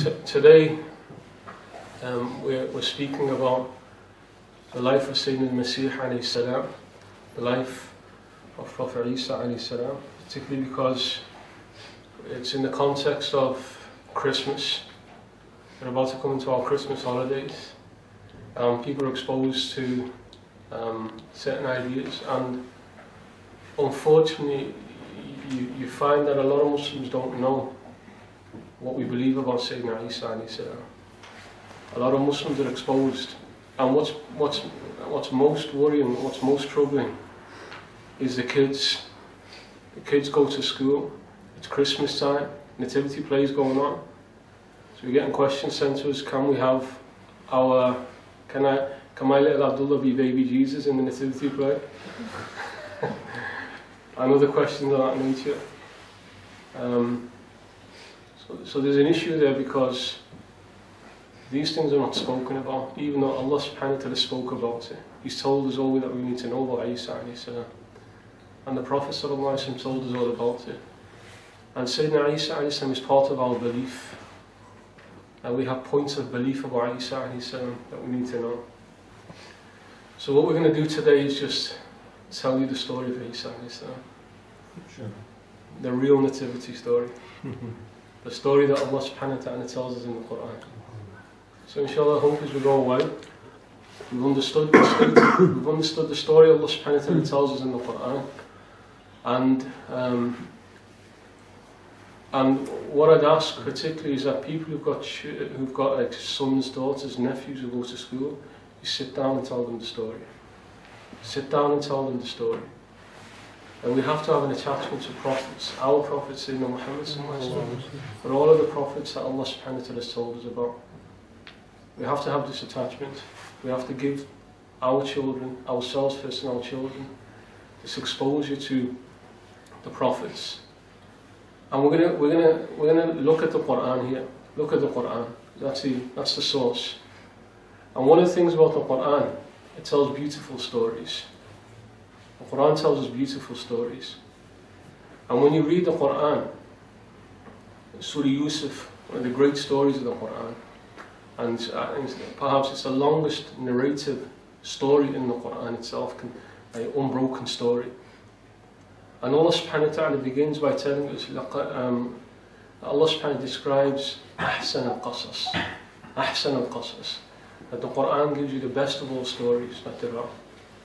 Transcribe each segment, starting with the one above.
Today we're speaking about the life of Sayyidina al-Masih alayhi salam, the life of Prophet Isa alayhi salam, particularly because it's in the context of Christmas. We're about to come into our Christmas holidays. People are exposed to certain ideas, and unfortunately you find that a lot of Muslims don't know what we believe about Sayyidina Isa alayhi salam. A lot of Muslims are exposed, and what's most worrying, what's most troubling is the kids. The kids go to school, it's Christmas time, nativity play is going on, so we're getting questions sent to us, can we have our, can my little Abdullah be baby Jesus in the nativity play? And other questions of that nature. So there's an issue there because these things are not spoken about, even though Allah subhanahu wa ta'ala spoke about it. He's told us all that we need to know about Isa alayhi salam. And the Prophet sallallahu alaihi wasallam told us all about it. And Sayyidina Isa alayhi salam is part of our belief. And we have points of belief about Isa alayhi salam that we need to know. So what we're going to do today is just tell you the story of Isa alayhi salam. Sure. The real nativity story. The story that Allah subhanahu wa ta'ala tells us in the Quran. So inshallah, I hope as we go away, we've understood the story Allah subhanahu wa ta'ala tells us in the Quran. And what I'd ask particularly is that people who've got like sons, daughters, nephews who go to school, you sit down and tell them the story. Sit down and tell them the story. And we have to have an attachment to prophets, our prophet Sayyidina Muhammad sallallahu alaihi wasallam, but all of the prophets that Allah subhanahu wa ta'ala has told us about. We have to have this attachment. We have to give our children, ourselves first and our children, this exposure to the prophets. And we're gonna look at the Quran here. Look at the Quran. That's the source. And one of the things about the Quran, it tells beautiful stories. The Quran tells us beautiful stories. And when you read the Quran, Surah Yusuf, one of the great stories of the Quran, and perhaps it's the longest narrative story in the Quran itself, an unbroken story. And Allah subhanahu wa ta'ala begins by telling us, Allah subhanahu wa ta'ala describes Ahsan al-Qasas, Ahsan al-Qasas, that the Quran gives you the best of all stories that there are.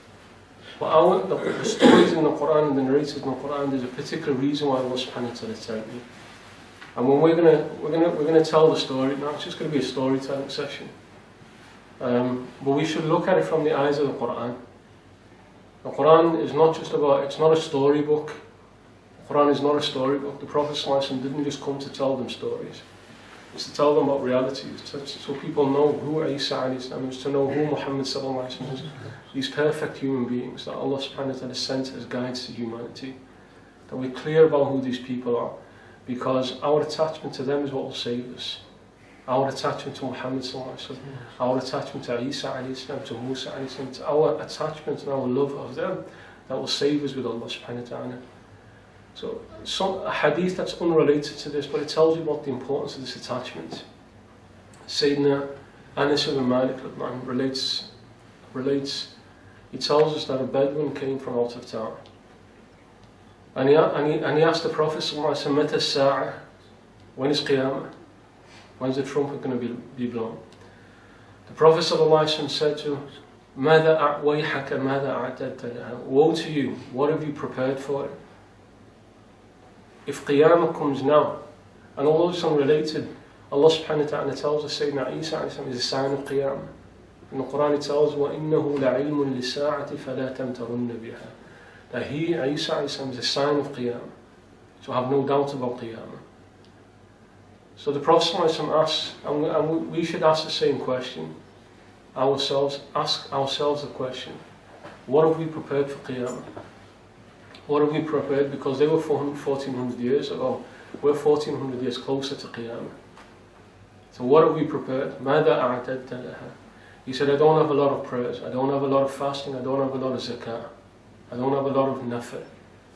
But the stories in the Quran and the narratives in the Quran, there's a particular reason why Allah subhanahu wa ta'ala telling you. And when we're gonna tell the story now, it's just gonna be a storytelling session. But we should look at it from the eyes of the Quran. The Quran is not just about, it's not a storybook. The Quran is not a storybook. The Prophet ﷺ didn't just come to tell them stories. It's to tell them about reality, so people know who Isa alayhi salam is, to know who Muhammad sallallahu alaihi wasallam is. These perfect human beings that Allah subhanahu wa ta'ala sent as guides to humanity. That we're clear about who these people are, because our attachment to them is what will save us. Our attachment to Muhammad sallallahu alaihi wasallam, our attachment to Isa alayhi salam, to Musa alayhi salam, to our attachment and our love of them, that will save us with Allah subhanahu wa ta'ala. So a hadith that's unrelated to this, but it tells you about the importance of this attachment. Sayyidina Anas ibn Malik relates, he tells us that a Bedouin came from out of town. And he asked the Prophet sallallahu alaihi wasallam, Mata as-sa'a? When is Qiyamah? When's the trumpet going to be blown? The Prophet sallallahu alaihi wasallam said to him, Mada wayhaka, mada a'tadta laha? Woe to you, what have you prepared for it? If Qiyamah comes now, and although it's unrelated, Allah subhanahu wa ta'ala tells us Sayyidina Isa is a sign of Qiyamah. In the Quran it tells us, وَإِنَّهُ لَعِلْمٌ لِلسَّاعَةِ فَلَا تَمْتَرُنَّ بِهَا. That he, Isa is a sign of Qiyamah. So have no doubt about Qiyamah. So the Prophet asks, and we should ask the same question ourselves, ask ourselves the question, what have we prepared for Qiyamah? What have we prepared? Because they were 1400 years ago. We're 1400 years closer to Qiyamah. So what have we prepared? ماذا أعددت لها? He said, I don't have a lot of prayers, I don't have a lot of fasting, I don't have a lot of zakah, I don't have a lot of nafil.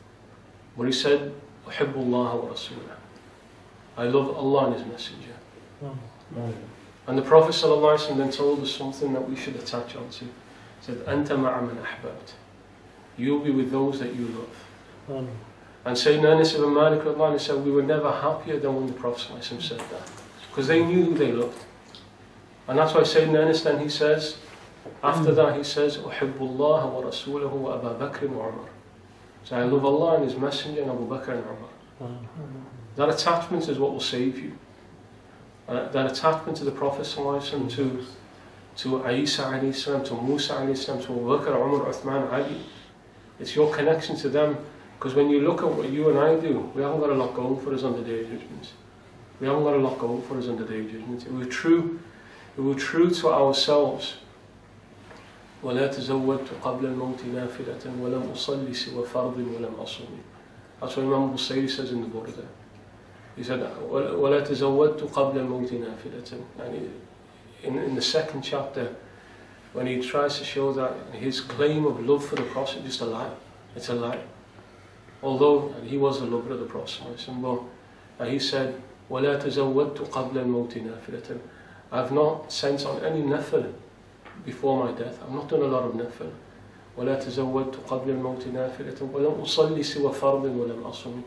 But he said, أحب الله ورسوله. I love Allah and His Messenger. And the Prophet ﷺ then told us something that we should attach onto. He said, "Anta ma'a man ahbabt." You'll be with those that you love. And Sayyidina Anas ibn Malik said, we were never happier than when the Prophet ﷺ said that. Because they knew who they loved. And that's why Sayyidina Anas then he says, after that he says, أُحِبُّ اللَّهَ وَرَسُولَهُ وَأَبَا بَكْرٍ وَعُمَرٍ. So I love Allah and His Messenger and Abu Bakr and Umar. That attachment is what will save you. That attachment to the Prophet ﷺ, to Isa alayhi salam, to Musa alayhi salam, to Abu Bakr, Umar, Uthman, Ali. It's your connection to them. Because when you look at what you and I do, we haven't got a lot going for us on the Day of Judgment. We haven't got a lot going for us on the Day of Judgment. If we're true to ourselves, وَلَا تَزَوَّدْتُ قَبْلَ الْمَوْتِ نَافِلَةً وَلَمْ أُصَلِّ سِوَى فَرْضٍ وَلَمْ أَصُومِ. That's what Imam Busayri says in the Burda. He said, وَلَا تَزَوَّدْتُ قَبْلَ الْمَوْتِ نَافِلَةً. And in the second chapter, when he tries to show that his claim of love for the Prophet is just a lie. It's a lie. Although he was the lover of the Prophet, but he said, وَلَا تَزَوَّدْتُ قَبْلَ الْمَوْتِ نَافِلَةً. I've not sent on any nafil before my death. I've not done a lot of nafil. وَلَا تَزَوَّدْتُ قَبْلَ الْمَوْتِ نَافِلَةً وَلَمْ أُصَلِّ سِوَى فَرْضٍ وَلَمْ أَصُمِ.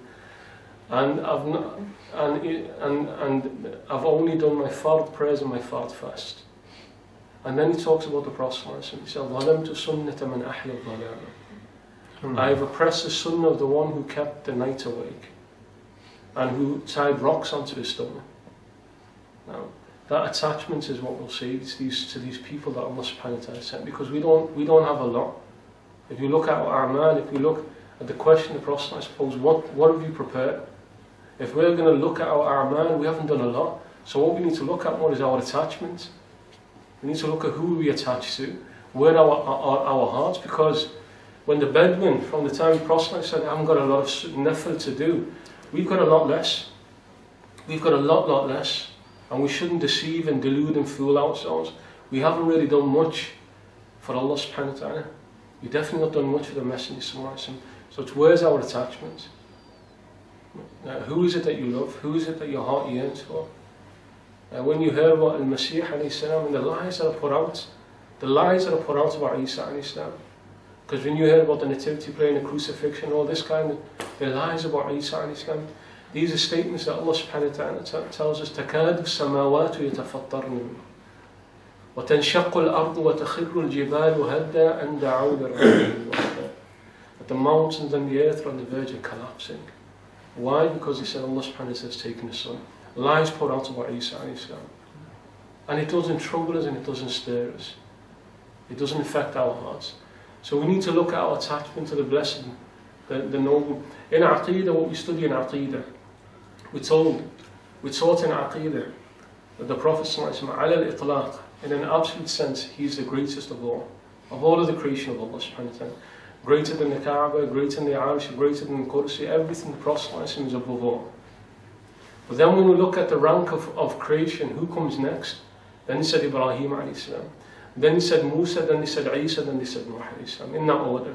And I've only done my fard prayers and my fard fast. And then he talks about the Prophet. He said, ظَلَمْتُ سُنَّةَ مَنْ أَحْيَا الظَّلَامَ. I have oppressed the sunnah of the one who kept the night awake and who tied rocks onto his stomach. Now, that attachment is what will save to these people that Allah subhanahu wa ta'ala sent, because we don't have a lot. If you look at our a'mal, if you look at the question the Prophet, I suppose, what have you prepared? If we're going to look at our a'mal, we haven't done a lot. So what we need to look at more is our attachment. We need to look at who we attach to, where our hearts, because when the Bedouin, from the time the Prophet said, I haven't got a lot of nafil to do, we've got a lot less. We've got a lot less. And we shouldn't deceive and delude and fool ourselves. We haven't really done much for Allah subhanahu wa ta'ala. We've definitely not done much for the Messenger sallallahu alaihi wasallam. So it's where's our attachment? Who is it that you love? Who is it that your heart yearns for? When you hear about Al-Masih alayhi salam and the lies that are put out, about Isa alayhi salam. Because when you hear about the nativity play and the crucifixion, all this kind of, the lies about Isa alayhi salam, these are statements that Allah subhanahu wa ta'ala tells us, تَكَادُ السَّمَاوَاتُ يَتَفَطَّرْنَ مِنْهُ وَتَنْشَقُّ الْأَرْضُ وَتَخِرُّ الْجِبَالُ هَدًّا أَنْ دَعَوْا لِرَحْمَنِ وَحْدًا. That the mountains and the earth are on the verge of collapsing. Why? Because he said Allah subhanahu wa ta'ala has taken the son. Lies put out about Isa alayhi salam. And it doesn't trouble us and it doesn't stir us. It doesn't affect our hearts. So we need to look at our attachment to the blessed, the noble. In Aqidah, what we study in Aqidah, we're taught in Aqidah that the Prophet sallallahu alaihi wasallam, in an absolute sense, he's the greatest of all of the creation of Allah subhanahu wa ta'ala. Greater than the Kaaba, greater than the Arsh, greater than the Qudsi, everything the Prophet sallallahu alaihi wasallam is above all. But then when we look at the rank of creation, who comes next? Then he said Ibrahim alayhi salam. Then he said Musa, then he said Isa, then he said Nuh alayhi salam, in that order.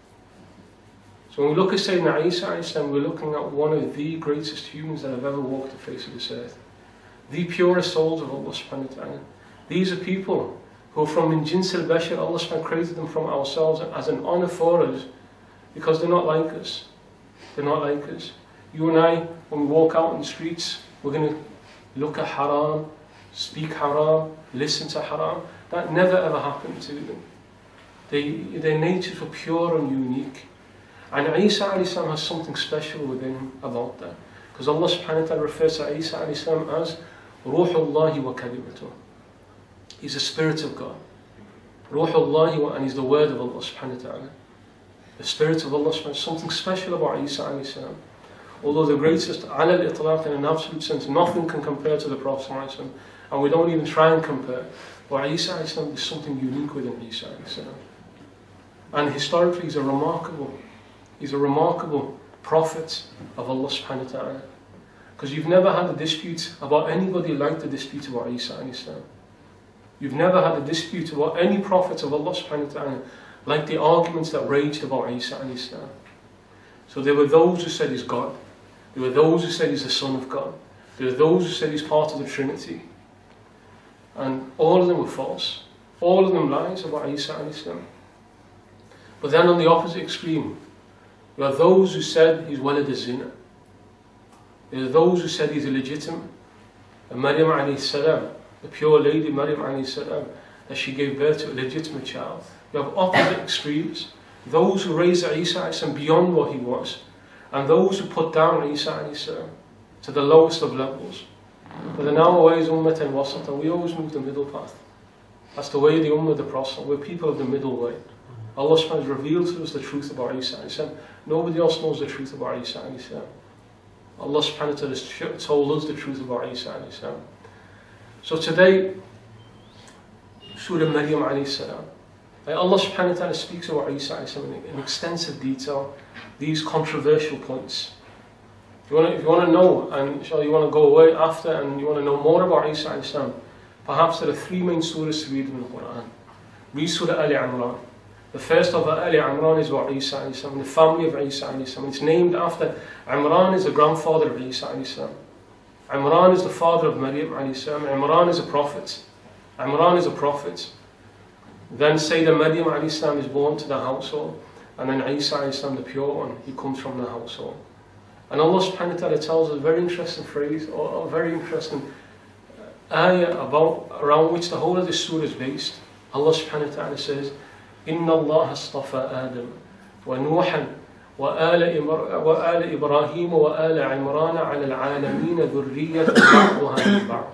So when we look at Sayyidina Isa alayhi salam, we're looking at one of the greatest humans that have ever walked the face of this earth. The purest souls of Allah subhanahu wa ta'ala. These are people who are from min jins al-bashar. Allah subhanahu wa ta'ala created them from ourselves as an honor for us, because they're not like us. They're not like us. You and I, when we walk out in the streets, we're going to look at haram, speak haram, listen to haram. That never ever happened to them. Their natures were pure and unique. And Isa alayhi salam has something special within him about that. Because Allah subhanahu wa ta'ala refers to Isa alayhi salam as Ruhullahi wa kalimatuh. He's the Spirit of God. Ruhullahi wa, and he's the word of Allah subhanahu wa ta'ala. The Spirit of Allah subhanahu wa ta'ala. Something special about Isa alayhi salam. Although the greatest, ala al-itlaq, in an absolute sense, nothing can compare to the Prophet sallallahu alaihi wasallam, and we don't even try and compare. But Isa alayhi salam, there's something unique within Isa alayhi salam. And historically, he's a remarkable prophet of Allah subhanahu wa ta'ala. Because you've never had a dispute about anybody like the dispute about Isa alayhi salam. You've never had a dispute about any prophet of Allah subhanahu wa ta'ala like the arguments that raged about Isa alayhi salam. So there were those who said he's God. There were those who said he's the son of God. There are those who said he's part of the Trinity. And all of them were false. All of them lies about Isa alayhi salam. But then on the opposite extreme, you have those who said he's walad az-zina. There are those who said he's illegitimate. And Maryam alayhi salam, the pure lady Maryam alayhi salam, that she gave birth to a legitimate child. You have opposite extremes. Those who raised Isa alayhi salam beyond what he was, and those who put down Isa alayhi salam to the lowest of levels. But in our ways, Ummah and Wasat, and we always move the middle path. That's the way of the Ummah of the Prophet. We're people of the middle way. Allah subhanahu wa ta'ala revealed to us the truth about Isa alayhi salam. Nobody else knows the truth about Isa alayhi salam. Allah subhanahu wa ta'ala has told us the truth about Isa alayhi salam. So today, Surah Maryam alayhi salam, Allah subhanahu wa ta'ala speaks about Isa alayhi salam in extensive detail, these controversial points. If you want to know, and you want to go away after and you want to know more about Isa alayhi salam, perhaps there are three main surahs to read in the Quran. Read Surah Ali Imran. The first of Ali Imran is about Isa alayhi salam, the family of Isa alayhi salam. It's named after Imran is the grandfather of Isa alayhi salam. Imran is the father of Maryam alayhi salam. Imran is a prophet. Imran is a prophet. Then Sayyidah Maryam alayhi salam is born to the household, and then Isa alayhi salam, the pure one, he comes from the household. And Allah subhanahu wa ta'ala tells us a very interesting phrase, or a very interesting ayah around which the whole of this surah is based. Allah subhanahu wa ta'ala says, إِنَّ اللَّهَ اصْطَفَى آدَمَ وَنُوحًا وآل إبراهيم وآل عمران على العالمين ذرية بعضها من بعض.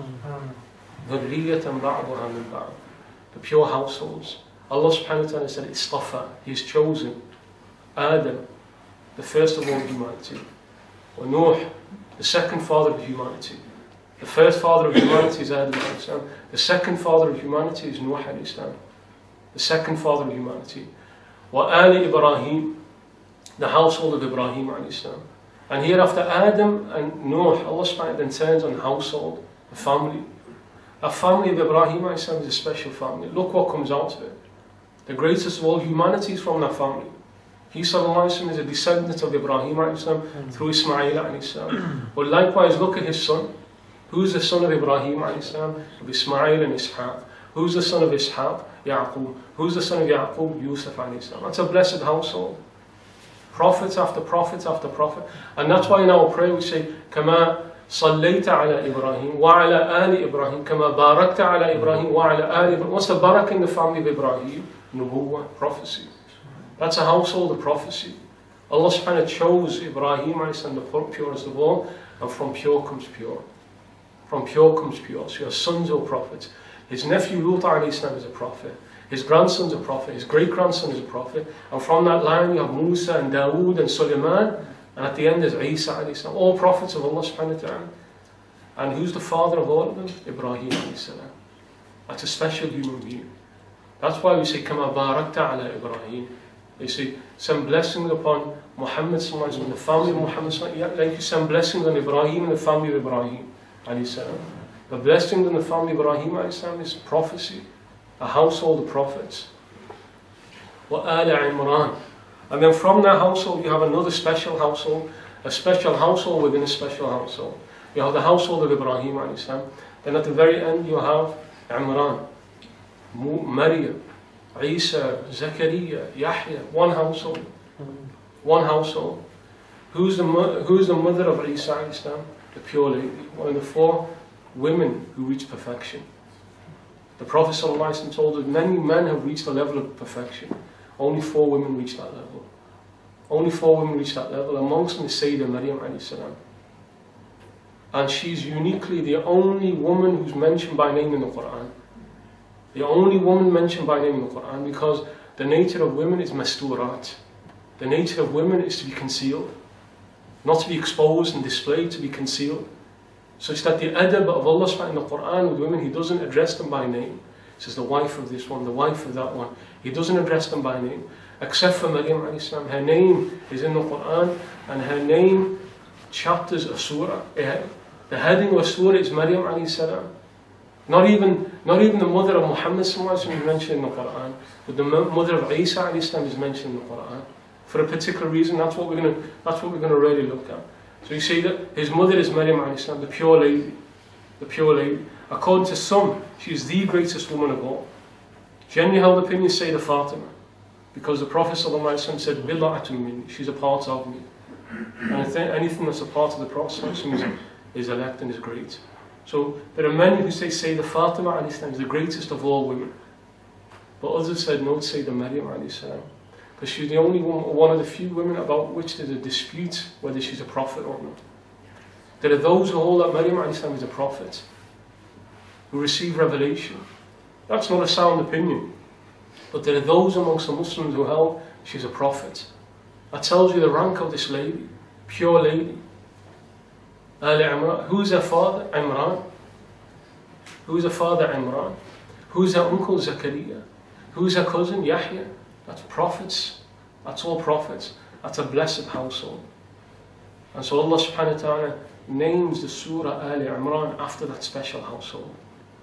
ذرية بعضها من بعض. The pure households. Allah subhanahu wa ta'ala said, Istafa, He has chosen Adam, the first of all humanity. Or Nuh, the second father of humanity. The first father of humanity is Adam alayhi salam. The second father of humanity is Nuh alayhi salam. The second father of humanity. Wa Ali Ibrahim, the household of Ibrahim alayhi salam. And here after Adam and Nuh, Allah subhanahu wa ta'ala then turns on household, the family. A family of Ibrahim alayhi salam is a special family. Look what comes out of it. The greatest of all humanity is from that family. He sallallahu alayhi wa sallam is a descendant of Ibrahim alayhi salam through Ismail alayhi salam. But likewise, look at his son. Who's the son of Ibrahim alayhi salam? Of Ismail and Ishaq. Who's the son of Ishaq? Yaqub. Who's the son of Yaqub? Yusuf alayhi salam. That's a blessed household. Prophets after prophets after prophet. And that's why in our prayer we say, Kama صليت على إبراهيم وعلى آل إبراهيم كما باركت على إبراهيم وعلى آل إبراهيم. What's the barakah in the family of Ibrahim? Nubuwwah, prophecy. That's a household of prophecy. Allah subhanahu wa ta'ala chose Ibrahim alayhi the purest of all, and from pure comes pure. From pure comes pure. So your sons are prophets. His nephew Lut alayhi salam is a prophet. His grandson's a prophet. His great-grandson is a prophet. And from that line you have Musa and Dawood and Sulaiman. And at the end is Isa alayhi salam. All prophets of Allah subhanahu wa ta'ala. And who's the father of all of them? Ibrahim alayhi salam. That's a special human being. That's why we say, Kama barakta ala Ibrahim. You see, send blessings upon Muhammad sallallahu alayhi wa sallam, the family of Muhammad sallallahu alayhi wa sallam. Like you send blessings on Ibrahim and the family of Ibrahim alayhi salam. The blessings on the family of Ibrahim alayhi salam is prophecy. A household of prophets. Wa ala Imran. And then from that household you have another special household, a special household within a special household. You have the household of Ibrahim alayhi salam. Then at the very end you have Imran, Maryam, Isa, Zakaria, Yahya. One household. One household. Who's the mother of Isa alayhi salam? The pure lady. One of the four women who reach perfection. The Prophet ﷺ told us many men have reached a level of perfection. Only 4 women reached that level. Only 4 women reached that level. Amongst them is Sayyidah Maryam alayhi salam. And she's uniquely the only woman who's mentioned by name in the Quran. The only woman mentioned by name in the Quran, because the nature of women is masturat. The nature of women is to be concealed. Not to be exposed and displayed, to be concealed. Such that the adab of Allah subhanahu in the Quran with women, He doesn't address them by name. He says the wife of this one, the wife of that one. He doesn't address them by name. Except for Maryam alayhi salam. Her name is in the Quran, and her name chapters a surah. The heading of a surah is Maryam alayhi salam. Not even the mother of Muhammad sallallahu alaihi wasallam is mentioned in the Quran, but the mother of Isa alayhi salam is mentioned in the Quran. For a particular reason, that's what we're going to really look at. So you see that his mother is Maryam alayhi salam, the pure lady. The pure lady. According to some, she is the greatest woman of all. Generally held opinions say the Fatima, because the Prophet ﷺ said, Bid'atun minni, she's a part of me. And I think anything that's a part of the Prophet ﷺ is elect and is great. So there are many who say the Fatima alayhi salam is the greatest of all women. But others said no, say the Maryam alayhi salam, because she's the only one of the few women about which there's a dispute whether she's a prophet or not. There are those who hold that Maryam alayhi salam is a prophet, who receive revelation. That's not a sound opinion. But there are those amongst the Muslims who held she's a prophet. That tells you the rank of this lady, pure lady. Ali Imran. Who's her father? Imran. Who's her father? Imran. Who's her uncle? Zakaria. Who's her cousin? Yahya. That's prophets. That's all prophets. That's a blessed household. And so Allah subhanahu wa ta'ala names the surah Ali Imran after that special household.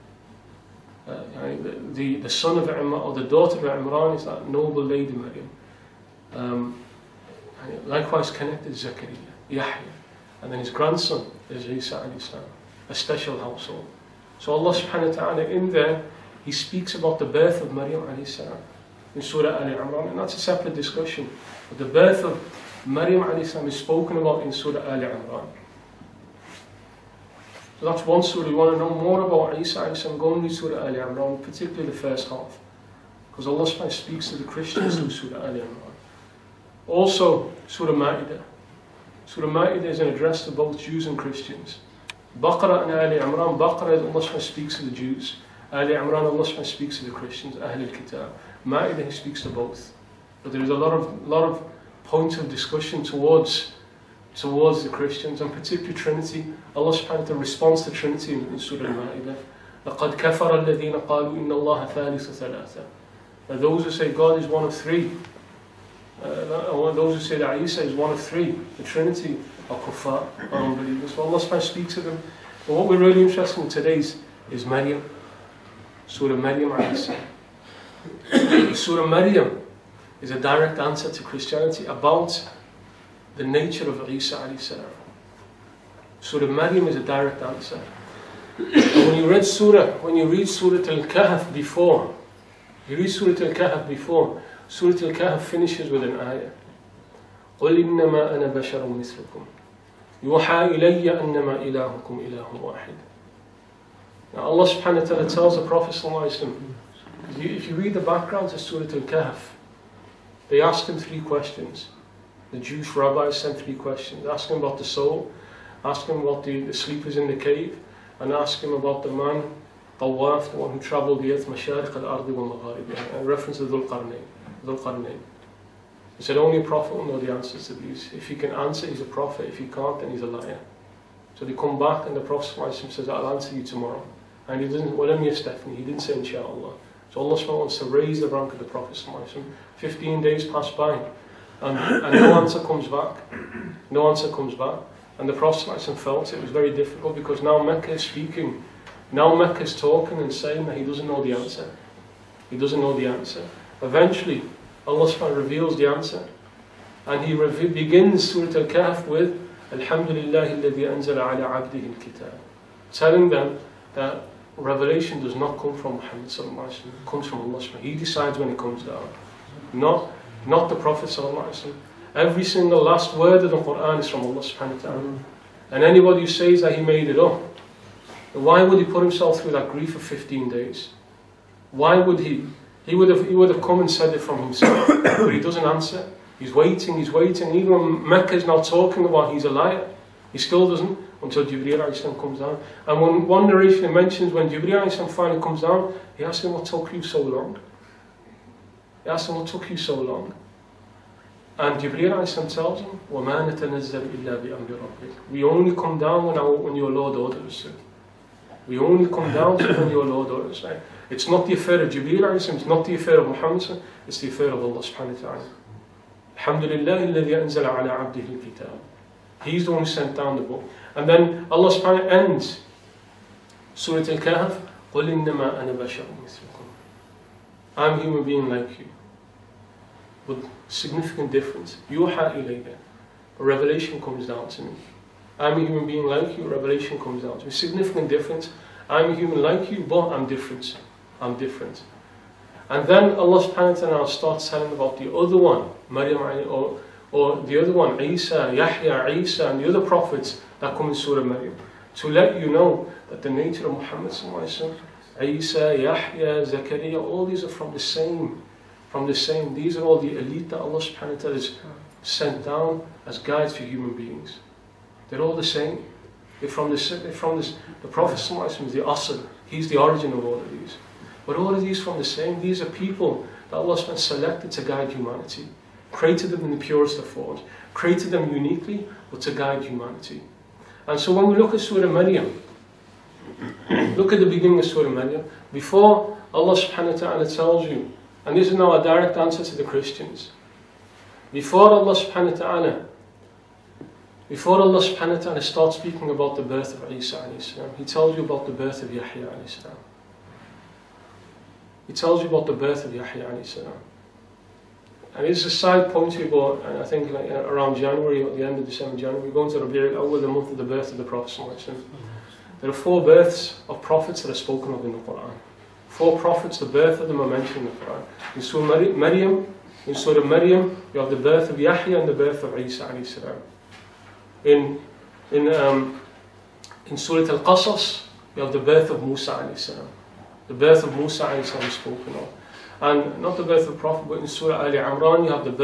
The son of Imran, or the daughter of Imran, is that noble lady Maryam. Likewise connected Zakaria, Yahya, and then his grandson is Isa alayhi salam, a special household. So Allah subhanahu wa ta'ala in there, He speaks about the birth of Maryam alayhi salam in Surah Ali Imran, and that's a separate discussion. But the birth of Maryam alayhi salam is spoken about in Surah Ali Imran. So that's one surah. You want to know more about Isa alayhi salam, go and read Surah Ali Imran, particularly the first half. Because Allah subhanahu wa ta'ala speaks to the Christians through Surah Ali Imran. Also, Surah Ma'idah. Surah Ma'idah is an address to both Jews and Christians. Baqarah and Ali Imran, Baqarah is Allah subhanahu wa ta'ala speaks to the Jews. Ali Imran, Allah subhanahu wa ta'ala speaks to the Christians, Ahl al-Kitab. Ma'idah, He speaks to both. But there is a lot of points of discussion towards the Christians, and particularly Trinity. Allah subhanahu wa ta'ala responds to Trinity in Surah Al-Ma'idah. لَقَدْ كَفَرَ الَّذِينَ قَالُوا إِنَّ اللَّهَ ثَالِثُ ثَلَاثَةٍ. Those who say God is one of three, those who say that Isa is one of three, the Trinity, are kuffar, are unbelievers. So Allah subhanahu wa ta'ala speaks to them. But what we're really interested in today is Maryam. Surah Maryam alayhi salam. Surah Maryam is a direct answer to Christianity about the nature of Isa alayhi salam. Surah Maryam is a direct answer. And when you read Surah Al-Kahf before, Surah Al-Kahf finishes with an ayah. قُلْ إِنَّمَا أَنَا بَشَرٌ مِثْلُكُمْ يُوحَى إِلَيَّ أَنَّمَا إِلَهُكُمْ إِلَهٌ وَاحِدٌ. Now Allah subhanahu wa ta'ala tells the Prophet sallallahu alaihi wasallam, if you read the background to Surah Al-Kahf, they asked him three questions. The Jewish rabbis sent three questions. Ask him about the soul, ask him about the sleepers in the cave, and ask him about the man, Tawaf, the one who travelled the earth, Mashariq al-Ardi wa Magharibiha, in reference to Dhul Qarnayn. He said only a prophet will know the answers to these. If he can answer, he's a prophet. If he can't, then he's a liar. So they come back and the Prophet says, I'll answer you tomorrow. And he doesn't, Stephanie, he didn't say inshallah. So Allah wants to raise the rank of the Prophet. 15 days pass by and no answer comes back. No answer comes back. And the Prophet felt it was very difficult because now Mecca is speaking. Now Mecca is talking and saying that he doesn't know the answer. He doesn't know the answer. Eventually, Allah reveals the answer. And He begins Surah Al-Kahf with Alhamdulillahi alladhi anzala ala abdihi al-kitab, telling them that revelation does not come from Muhammad sallallahu alaihi wasallam, it comes from Allah. He decides when it comes down, not the Prophet sallallahu alaihi wasallam. Every single last word of the Quran is from Allah subhanahu wa ta'ala. And anybody who says that he made it up, why would he put himself through that grief of 15 days? Why would he? He would have come and said it from himself, but he doesn't answer. He's waiting. Even when Mecca is now talking about he's a liar, he still doesn't until Jibreel alayhi salam comes down. And when one narration mentions when Jibreel alayhi salam finally comes down, he asks him, what took you so long? And Jibreel alayhi salam tells him, وَمَا نَتَنَزَّلُ إِلَّا بِأَمْرِ رَبِّكَ. We only come down when your Lord orders us to. We only come down when your Lord orders us. It's not the affair of Jibreel alayhi salam, it's not the affair of Muhammad, it's the affair of Allah subhanahu wa ta'ala. Alhamdulillah alladhi anzala ala abdihi al-kitab. He's the one who sent down the book. And then Allah subhanahu wa ta'ala ends Surah Al-Kahf, قُلْ إِنَّمَا أَنَا بَشَرٌ مِثْلُكُمْ. I'm a human being like you. But significant difference. يُوحَى إِلَيَّ. A revelation comes down to me. I'm a human being like you, revelation comes down to a significant difference. I'm a human like you, but I'm different. I'm different. And then Allah subhanahu wa ta'ala starts telling about the other one, Maryam, or the other one, Isa, Yahya, Isa, and the other prophets that come in Surah Maryam, to let you know that the nature of Muhammad sallallahu alaihi wasallam, Isa, Yahya, Zakaria, all these are from the same. These are all the elite that Allah subhanahu wa ta'ala has sent down as guides for human beings. They're all the same. The Prophet sallallahu alaihi wasallam is the asl. He's the origin of all of these. But all of these from the same. These are people that Allah subhanahu wa ta'ala selected to guide humanity. Created them in the purest of forms. Created them uniquely, but to guide humanity. And so when we look at Surah Maryam, look at the beginning of Surah Maryam. Before Allah subhanahu wa ta'ala tells you, and this is now a direct answer to the Christians. Before Allah subhanahu wa ta'ala starts speaking about the birth of Isa alayhi salam, He tells you about the birth of Yahya alayhi salam. He tells you about the birth of Yahya alayhi salam. And it's a side point we got, and I think like around January, at the end of December, January, we're going to Rabi' al-Awwal, the month of the birth of the Prophet sallallahu alaihi wasallam. There are 4 births of prophets that are spoken of in the Quran. 4 prophets, the birth of them are mentioned in the Quran. In Surah Maryam, you have the birth of Yahya and the birth of Isa alayhi salam. In Surah Al-Qasas, you have the birth of Musa alayhi salam. The birth of Musa alayhi salam is spoken of. And not the birth of the Prophet, but in Surah Ali Imran, you have the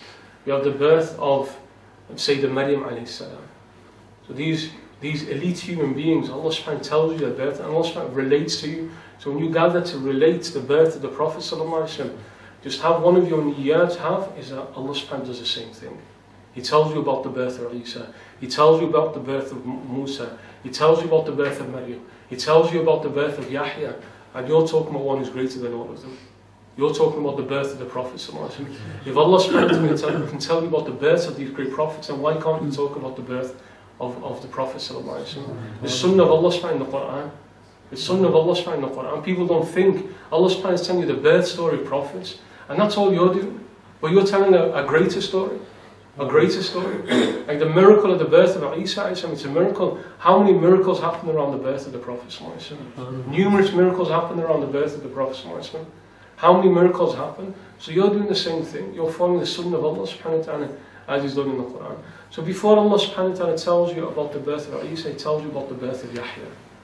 birth of Sayyidah Maryam alayhi salam. So these elite human beings, Allah subhanahu wa ta'ala tells you their birth, and Allah subhanahu wa ta'ala relates to you. So when you gather to relate the birth of the Prophet sallallahu alaihi wasallam, just have one of your niyyat is that Allah subhanahu wa ta'ala does the same thing. He tells you about the birth of Isa. He tells you about the birth of Musa. He tells you about the birth of Maryam. He tells you about the birth of Yahya. And you're talking about one who's greater than all of them. You're talking about the birth of the Prophet sallallahu alaihi wasallam. If Allah subhanahu wa ta'ala can tell you about the birth of these great prophets, then why can't you talk about the birth of the Prophet sallallahu alaihi wasallam? The sunnah of Allah subhanahu wa ta'ala in the Quran. The sunnah of Allah subhanahu wa ta'ala. People don't think Allah subhanahu wa ta'ala is telling you the birth story of prophets, and that's all you're doing. But you're telling a greater story. A greater story. Like the miracle of the birth of Isa, it's a miracle. How many miracles happened around the birth of the Prophet sallallahu alaihi wasallam? Numerous miracles happened around the birth of the Prophet sallallahu alaihi wasallam. How many miracles happen? So you're doing the same thing. You're following the sunnah of Allah subhanahu wa ta'ala as He's done in the Quran. So before Allah subhanahu wa ta'ala tells you about the birth of Isa, He tells you about the birth of Yahya.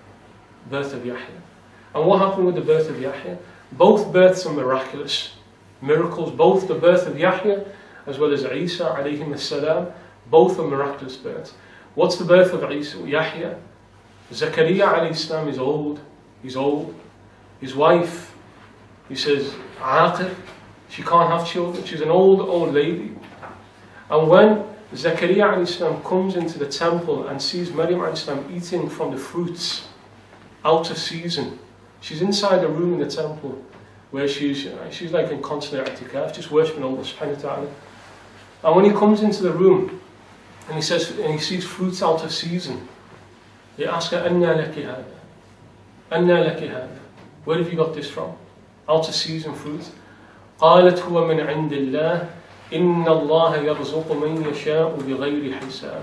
Birth of Yahya. And what happened with the birth of Yahya? Both births are miraculous. Miracles, both the birth of Yahya as well as Isa alayhim as-salam, both are miraculous births. What's the birth of Isa? Yahya. Zakaria alayhi salam is old. He's old. His wife, he says, Aqir, she can't have children. She's an old lady. And when Zakaria alayhi salam comes into the temple and sees Maryam alayhi salam eating from the fruits out of season, she's inside a room in the temple where she's like in constant i'tikaf, just worshipping Allah subhanahu wa ta'ala. And when he comes into the room and he sees fruits out of season, he asks her, Anna laki hada? Anna laki hada? Where have you got this from? Out of season fruit. قالت هو من عند الله إن الله يرزق من يشاء بغير حساب.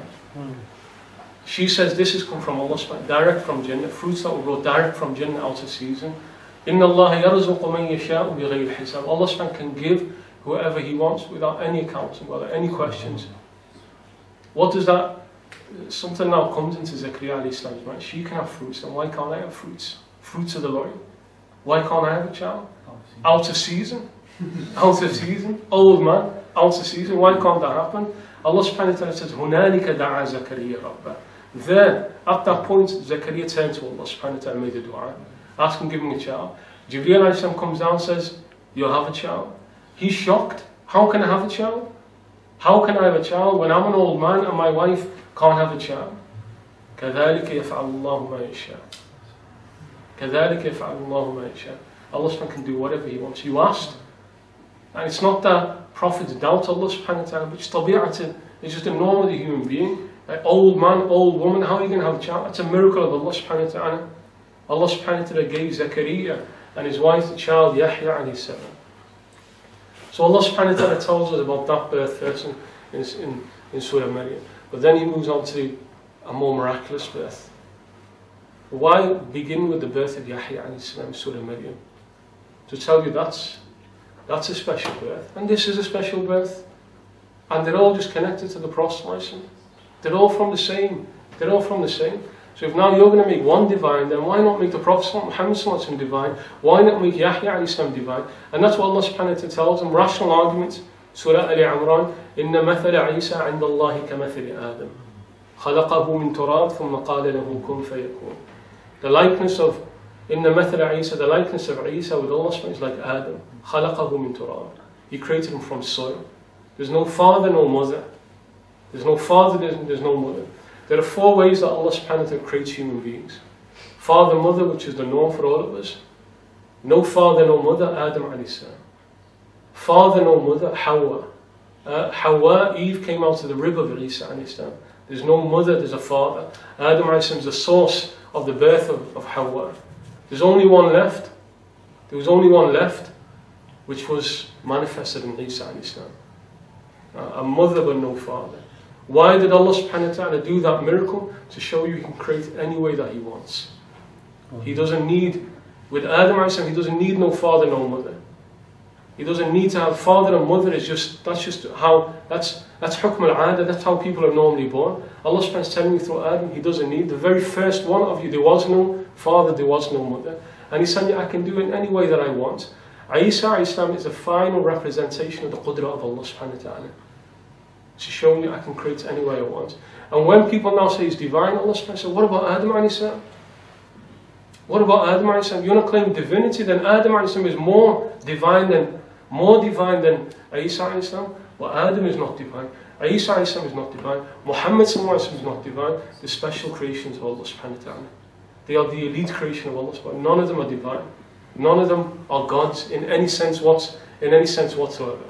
She says this has come from Allah, direct from Jannah, fruits that were brought direct from Jannah out of season. إن الله يرزق من يشاء بغير حساب. Allah can give whoever He wants without any accounting, without any questions. What does that? Something now comes into Zakaria alayhi salam's mind. She can have fruits, then why can't I have fruits? Fruits of the Lord. Why can't I have a child? Out of season. Out of season. Old man. Out of season. Why can't that happen? Allah subhanahu wa ta'ala says, هُنَالِكَ دَعَى زَكَرِيَّ رَبَّهُ. There, at that point, Zakaria turned to Allah subhanahu wa ta'ala, made a dua, asked him, give me a child. Jibreel alayhi salam comes down and says, you'll have a child. He's shocked. How can I have a child? How can I have a child when I'm an old man and my wife can't have a child? كَذَلِكَ يَفْعَلُ اللَّهُ مَا يَشَاءُ. كَذَلِكَ يَفْعَلُ اللَّهُ مَا يَشَاءُ. Allah can do whatever He wants. You asked. And it's not that prophets doubt Allah subhanahu wa ta'ala, but it's tabi'at. It's just a normal human being. Like old man, old woman, how are you going to have a child? It's a miracle of Allah subhanahu wa ta'ala. Allah subhanahu wa ta'ala gave Zakaria and his wife the child Yahya alayhi salam. So Allah subhanahu wa ta'ala tells us about that birth first in Surah Maryam. But then He moves on to a more miraculous birth. Why begin with the birth of Yahya alayhi salam, Surah Maryam? To tell you that's a special birth, and this is a special birth, and they're all just connected to the Prophet. They're all from the same. They're all from the same. So if now you're going to make one divine, then why not make the Prophet Muhammad divine? Why not make Yahya alayhi salam divine? And that's what Allah subhanahu wa ta'ala tells them. Rational arguments. Surah Al-Imran, Inna mathala Isa inda Allahi kamathali Adam. Khalaqahu min turab, thumma qala lahu kun fayakun. The likeness of Inna mathala Isa, the likeness of Isa with Allah subhanahu is like Adam. Khalaqahu min turab. He created him from soil. There's no father, no mother. There's no father, there's no mother. There are 4 ways that Allah subhanahu wa ta'ala creates human beings. Father, mother, which is the norm for all of us. No father, no mother, Adam alayhi salam. Father, no mother, Hawa. Hawa, Eve came out of the rib of Isa alayhi salam. There's no mother, there's a father. Adam alayhi salam is the source of the birth of Hawa. There's only one left. There was only one left, which was manifested in Isa alayhi salam. A mother but no father. Why did Allah subhanahu wa ta'ala do that miracle? To show you He can create any way that He wants. He doesn't need, with Adam alayhi salam, He doesn't need no father, no mother. He doesn't need to have father and mother. That's just how, that's hukm al-'ada, that's how people are normally born. Allah subhanahu wa ta'ala is telling you through Adam, He doesn't need. The very first one of you, there was no father, there was no mother. And He's saying, I can do it in any way that I want. Isa alayhi salam is the final representation of the qudra of Allah subhanahu wa ta'ala. To show you I can create any way I want. And when people now say He's divine, Allah subhanahu wa ta'ala says, what about Adam alayhi salam? What about Adam alayhi salam? You want to claim divinity, then Adam alayhi salam is more divine than Isa alayhi salam. But Adam is not divine. Isa alayhi salam is not divine. Muhammad sallallahu alayhi wasallam is not divine. The special creations of Allah subhanahu wa ta'ala. They are the elite creation of Allah subhanahu wa ta'ala. None of them are divine. None of them are gods in any sense whatsoever.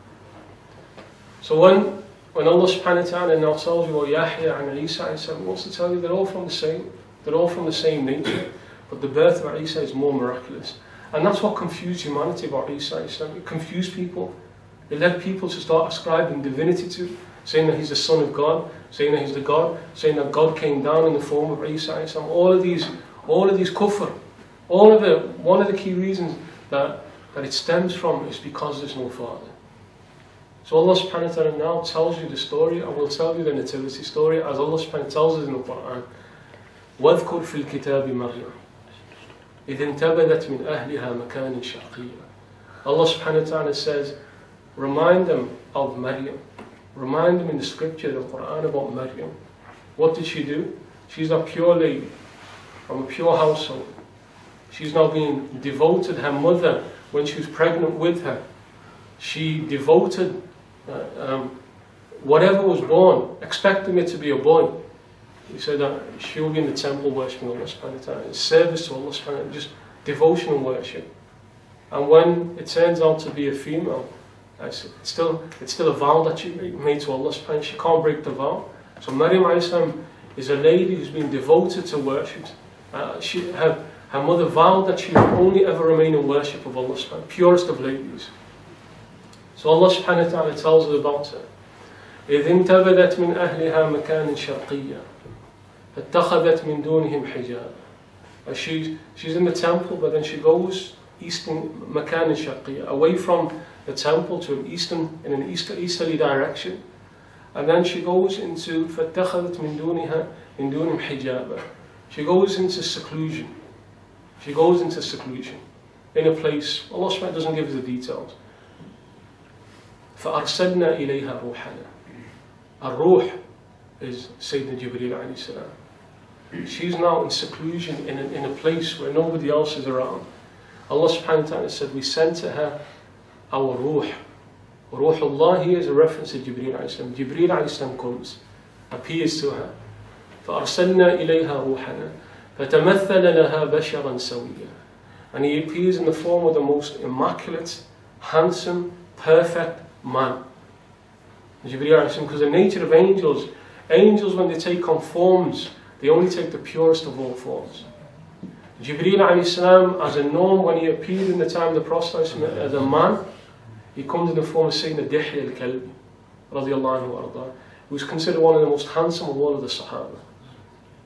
So when Allah subhanahu wa ta'ala now tells you, Yahya and Isa alayhi salam, He wants to tell you they're all from the same. They're all from the same nature. But the birth of Isa is more miraculous. And that's what confused humanity about Isa alayhi salam. It confused people. It led people to start ascribing divinity to, saying that He's the Son of God, saying that He's the God, saying that God came down in the form of Isa alayhi salam. All of these kufr, one of the key reasons that it stems from is because there's no father. So Allah subhanahu wa ta'ala now tells you the story, and will tell you the nativity story, as Allah subhanahu wa ta'ala tells us in the Quran. وَاذْكُرْ فِي الْكِتَابِ مَرْيَمَ إِذْ انْتَبَذَتْ مِنْ أَهْلِهَا مَكَانٍ شَرْقِيًّا. Allah subhanahu wa ta'ala says, remind them of Maryam. Remind them in the scripture, the Quran, about Maryam. What did she do? She's a pure lady, from a pure household. She's now being devoted. Her mother, when she was pregnant with her, she devoted whatever was born, expecting it to be a boy. He said that she will be in the temple worshipping Allah subhanahu wa ta'ala, in service to Allah subhanahu wa ta'ala, just devotional worship. And when it turns out to be a female, it's still a vow that she made to Allah subhanahu wa ta'ala. She can't break the vow. So Maryam alayhi salam is a lady who's been devoted to worship. Her mother vowed that she would only ever remain in worship of Allah subhanahu wa ta'ala, purest of ladies. So Allah subhanahu wa ta'ala tells us about her. إِذْ انْتَبَذَتْ مِنْ أَهْلِهَا مَكَانٍ شَرْقِيًّا فَاتَّخَذَتْ مِنْ دُونِهِمْ حِجَابًا. She's in the temple, but then she goes eastern, مَكَانٍ شَرْقِيًّا, away from the temple to an easterly direction. And then she goes into فَاتَّخَذَتْ مِنْ دُونِهِمْ حِجَابًا. She goes into seclusion. She goes into seclusion in a place. Allah subhanahu wa ta'ala doesn't give us the details. فَأَرْسَلْنَا إِلَيْهَا رُوحَنَا. Ar-Ruh is Sayyidina Jibreel alayhi salam. She's now in seclusion in a place where nobody else is around. Allah subhanahu wa ta'ala said, we sent to her our Ruh. Ruhullah here is a reference to Jibreel alayhi salam. Jibreel alayhi salam comes, appears to her. فَأَرْسَلْنَا إِلَيْهَا رُوحَنَا فَتَمَثَّلَ لَهَا بَشَرًا سَوِيًّا. And he appears in the form of the most immaculate, handsome, perfect man. Because the nature of angels when they take on forms, they only take the purest of all forms. Jibreel alayhi salam, as a norm, when he appeared in the time of the Prophet as a man, he comes in the form of Sayyidina Dihya al-Kalbi, radiyallahu anhu wa arda, who is considered one of the most handsome of all of the Sahaba.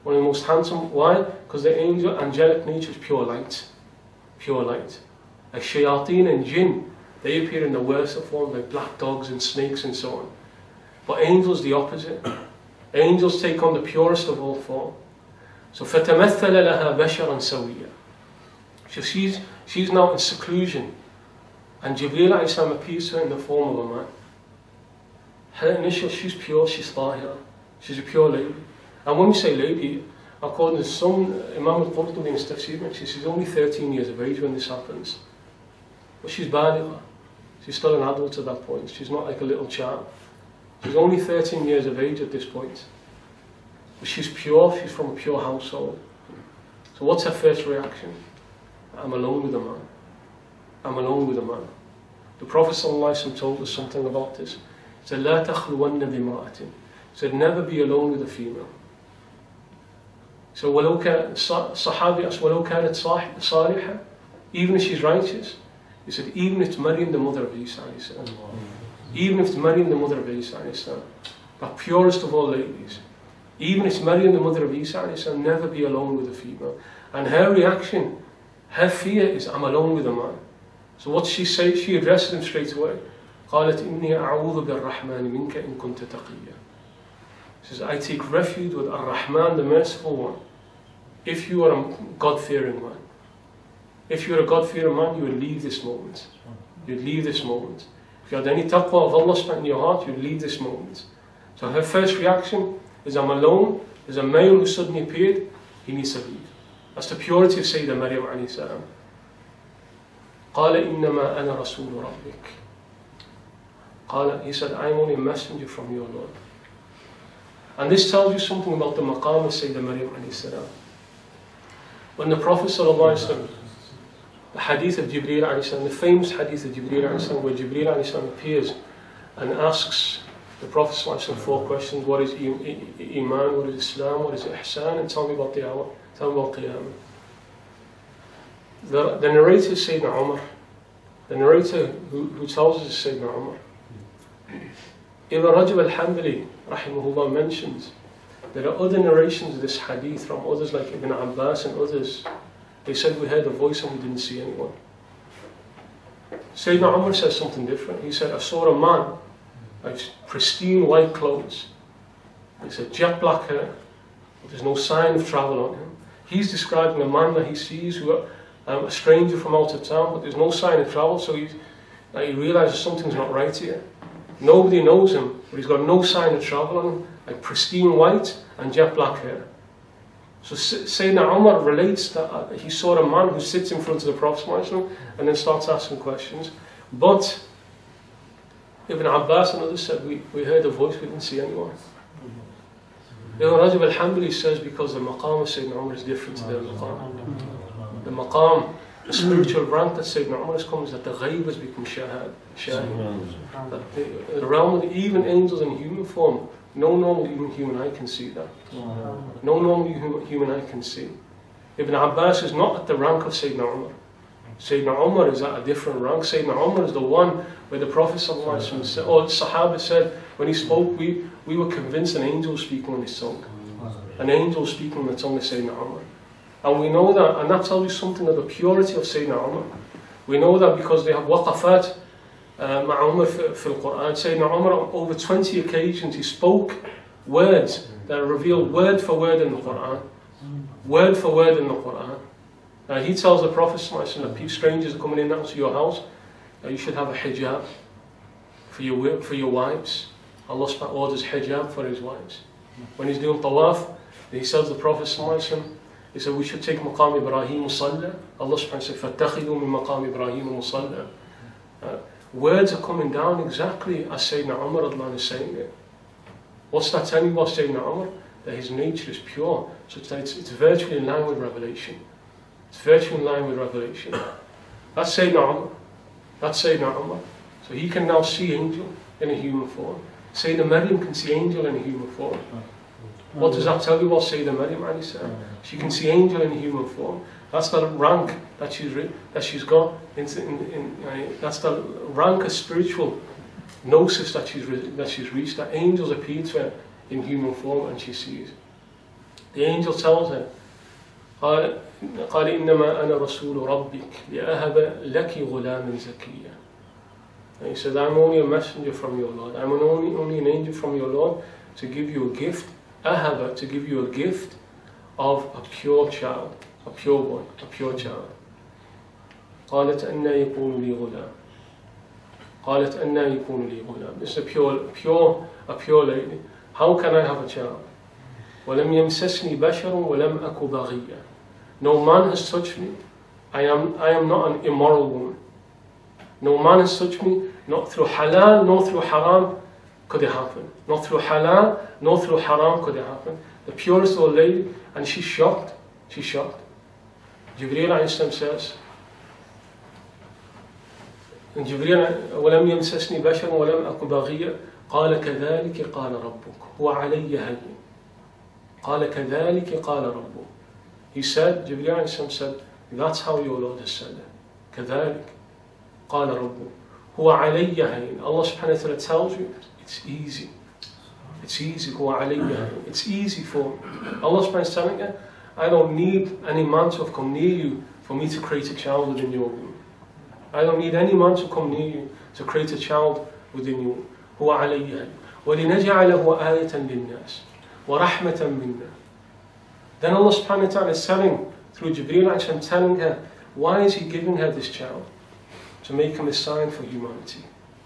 one of the most handsome. Why? Because the angelic nature is pure light. Pure light. Like shayateen and jinn, they appear in the worst of forms, like black dogs and snakes and so on. But angels, the opposite. Angels take on the purest of all form. So فَتَمَثَّلَ لَهَا بَشَرًا سَوِيًّا. So she's now in seclusion. And Jibreel alayhi salam appears to her in the form of a man. Her initial, she's pure, she's tahira. She's a pure lady. And when we say lady, according to some, Imam al-Qurtubi in his tafsir mentions she's only 13 years of age when this happens. But she's baligha. She's still an adult at that point. She's not like a little child. She's only 13 years of age at this point. But she's pure, she's from a pure household. So what's her first reaction? I'm alone with a man. I'm alone with a man. The Prophet ﷺ told us something about this. He said, لا تخلون بامرأة. He said, never be alone with a female. So ولو كان صحابي ولو كانت صالحة, even if she's righteous. He said, even if it's Maryam, the mother of Isa, even if it's Maryam, the mother of Isa, the purest of all ladies, even if it's Maryam, the mother of Isa, never be alone with a female. And her reaction, her fear is, I'm alone with a man. So what she says, she addresses him straight away. قالت إني أعوذ بالرحمن منك إن كنت تقيا. She says, I take refuge with Ar-Rahman, the merciful one, if you are a God-fearing man. If you are a God-fearing man, you would leave this moment. You'd leave this moment. If you had any taqwa of Allah in your heart, you'd leave this moment. So her first reaction is, I'm alone. There's a male who suddenly appeared. He needs to leave. That's the purity of Sayyidah Maryam alayhi salam. قال إنما أنا رسول ربك. قال, he said, I'm only a messenger from your Lord. And this tells you something about the maqam of Sayyidah Maryam alayhi salam. When the Prophet sallallahu alayhi wa sallam, the hadith of Jibreel alayhi salam, the famous hadith of Jibreel alayhi salam, where Jibreel alayhi salam appears and asks the Prophet sallallahu alayhi wa sallam 4 questions. What is Iman, what is Islam, what is Ihsan, and tell me about the hour, tell me about Qiyamah. The narrator is Sayyidina Umar. The narrator who tells us is Sayyidina Umar. Ibn Rajab al-Hanbali, rahimahullah, mentions there are other narrations of this hadith from others like Ibn Abbas and others. They said we heard a voice and we didn't see anyone. Sayyidina Umar says something different. He said, I saw a man, like pristine white clothes. He said, jet black hair, but there's no sign of travel on him. He's describing a man that he sees, who a stranger from out of town, but there's no sign of travel, so he realizes something's not right here. Nobody knows him, but he's got no sign of travel on him, like pristine white and jet black hair. So Sayyidina Umar relates that he saw a man who sits in front of the Prophet and then starts asking questions. But Ibn Abbas and others said, we heard a voice, we didn't see anyone. Ibn Rajab al-Hanbali says because the maqam of Sayyidina Umar is different to their maqam. The maqam, the spiritual rank that Sayyidina Umar has come is that the ghaib has become shahad. That the realm of even angels in human form, no normal human eye can see that. No normal human eye can see. Ibn Abbas is not at the rank of Sayyidina Umar. Sayyidina Umar is at a different rank. Sayyidina Umar is the one where the Prophet said, or the Sahaba said, when he spoke, we were convinced an angel was speaking on his tongue. An angel was speaking on the tongue of Sayyidina Umar. And we know that, and that tells you something of the purity of Sayyidina Umar. We know that because they have waqafat Umar for the Quran. Sayyidina Umar, on over 20 occasions, he spoke words that are revealed word for word in the Quran. Word for word in the Quran. He tells the Prophet that strangers are coming in now to your house, you should have a hijab for your wives. Allah subhanahu orders hijab for his wives. When he's doing tawaf, he tells the Prophet, he said we should take maqam Ibrahim musalla. Allah subhanahu said, فَاتَّخِذُوا مِن مَقَامِ إِبْرَاهِيمَ مُصَلَّى. Words are coming down exactly as Sayyidina Umar is saying it. What's that telling you about Sayyidina Umar? That his nature is pure, such that it's virtually in line with revelation. It's virtually in line with revelation. That's Sayyidina Umar. That's Sayyidina Umar. So he can now see angel in a human form. Sayyidina Maryam can see angel in a human form. What does that tell you about Sayyidina Maryam? She can see angel in a human form. That's the rank that she's got. That's the rank of spiritual gnosis that she's reached. That angels appear to her in human form and she sees. The angel tells her, قال إنما أنا رسول ربك لأهب لك غلاما زكيا. And he said, I'm only a messenger from your Lord. I'm only an angel from your Lord to give you a gift, ahaba, to give you a gift of a pure child, a pure boy, a pure child. قالت أنى يكون لي غلام. قالت أنى يكون لي غلام. This is a pure lady. How can I have a child? ولم يمسسني بشر ولم أك بغيا. No man has touched me. I am not an immoral woman. No man has touched me, not through halal, nor through haram could it happen. Not through halal, nor through haram could it happen. The purest old lady, and she's shocked. She's shocked. Jibreel alayhi salam says, and Jibreel, ولم يمسسني بشر ولم أك بغيا قال كذلك قال ربك هو علي هين. قال كذلك قال ربك. He said, Jibreel alayhi salam said, that's how your Lord has said it. كذلك قال ربك هو علي هين. Allah subhanahu wa ta'ala tells you it's easy. It's easy. هو علي هين. It's easy for me. Allah subhanahu wa ta'ala is telling you, I don't need any man to have come near you for me to create a child within your womb. I don't need any man to come near you to create a child within you. هو علي هين. ولنجعله آية للناس ورحمة منا. Then Allah subhanahu wa ta'ala is telling through Jibreel telling her, why is He giving her this child? To make him a sign for humanity.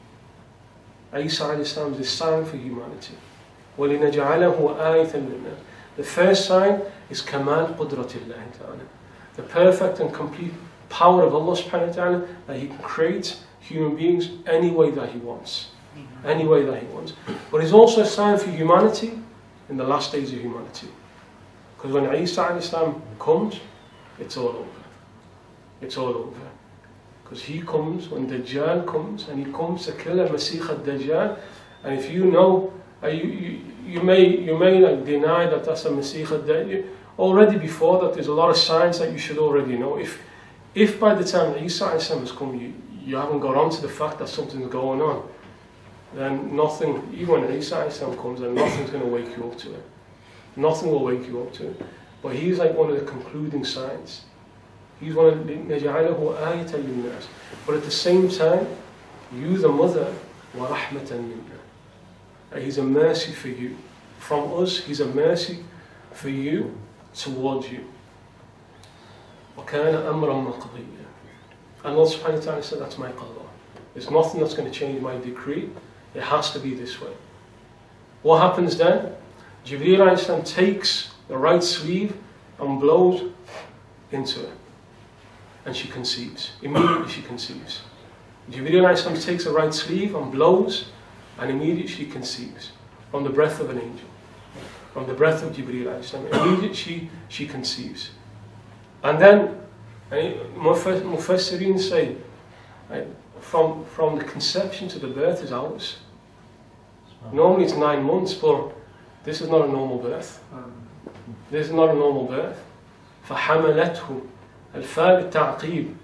Isa alayhi salam is a sign for humanity. وَلِنَجْعَلَهُ آيَةً لِلنَّاسِ. The first sign is كَمَالْ قُدْرَةِ اللَّهِ تَعَالَى. The perfect and complete power of Allah subhanahu wa ta'ala, that He can create human beings any way that He wants. Any way that He wants. But it's also a sign for humanity in the last days of humanity. Because when Isa alayhi salam comes, it's all over. It's all over. Because he comes, when Dajjal comes, and he comes to kill Masih al-Dajjal, and if you know, you may like deny that that's a Masih al-Dajjal. Already before that, there's a lot of signs that you should already know. If by the time Isa has come, you haven't got on to the fact that something's going on, then nothing, even when Isa comes, then nothing's going to wake you up to it. Nothing will wake you up to it. But he's like one of the concluding signs. He's one of the نَجْعَلَهُ آيَةً لِلنَّاسِ. But at the same time, you the mother, وَرَحْمَةً مِنَّا. He's a mercy for you. From us, He's a mercy for you, towards you. وَكَانَ أَمْرًا مَقْضِيًّا. And Allah subhanahu wa ta'ala said, that's my qadar. There's nothing that's going to change my decree. It has to be this way. What happens then? Jibreel alayhi salam takes the right sleeve and blows into it. And she conceives. Immediately she conceives. Jibreel alayhi salam takes the right sleeve and blows, and immediately she conceives. From the breath of an angel. From the breath of Jibreel alayhi salam. Immediately she conceives. And then, Mufassirin say, from the conception to the birth is hours. Normally it's 9 months, but this is not a normal birth. This is not a normal birth. فَحَمَلَتْهُ الفاء التعقيب.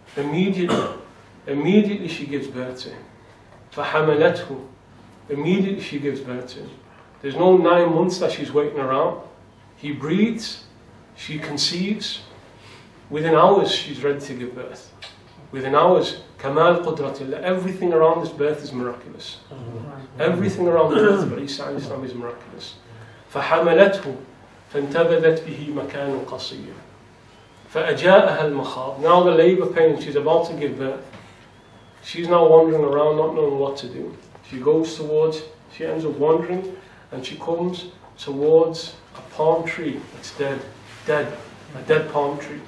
Immediately she gives birth to him. فَحَمَلَتْهُ. Immediately she gives birth to him. There's no 9 months that she's waiting around. He breathes, she conceives. Within hours she's ready to give birth. Within hours, كَمَالْ قُدْرَةِ اللَّهِ. Everything around this birth is miraculous. Everything around the birth of Isa alayhi salam is miraculous. فَحَمَلَتْهُ فَانْتَبَذَتْ بِهِ مَكَانٌ قَصِيٌّ. فَأَجَاءَهَا الْمَخَاض. Now the labour pain, she's about to give birth. She's now wandering around, not knowing what to do. She ends up wandering, and she comes towards a palm tree that's dead, a dead palm tree.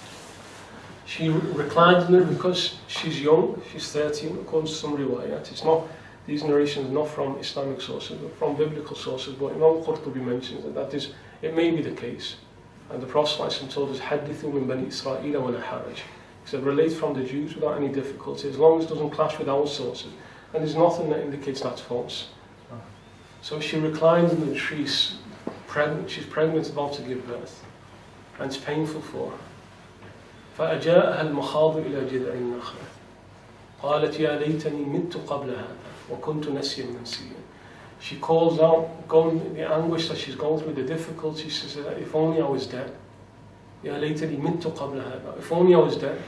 She reclines in it because she's young, she's 13, according to some riwayat. It's not, these narrations are not from Islamic sources, but from biblical sources, but Imam Qurtubi mentions that is, it may be the case. And the Prophet told us, حَدِّثُوا مِن بَنِي إِسْرَائِيلَ وَلَا حَرَجٍ. He said, relate from the Jews without any difficulty, as long as it doesn't clash with our sources. And there's nothing that indicates that's false. So she reclines in the tree, she's pregnant, about to give birth. And it's painful for her. فأجاءها المخاض إلى جذع النخلة قالت يا ليتني مت قبل هذا وكنت نسيا منسيا. She calls out, the anguish that she's going through, the difficulty. She says, if only I was dead. If only I was dead.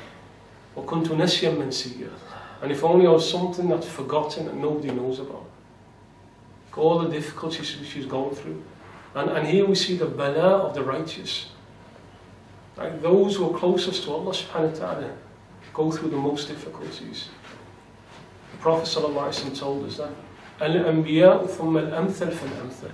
And if only I was something that's forgotten and nobody knows about. All the difficulties she's going through. And here we see the bala of the righteous. Like those who are closest to Allah subhanahu wa ta'ala go through the most difficulties. The Prophet ﷺ told us that. Al-anbiya thumma al-amthal fal-amthal.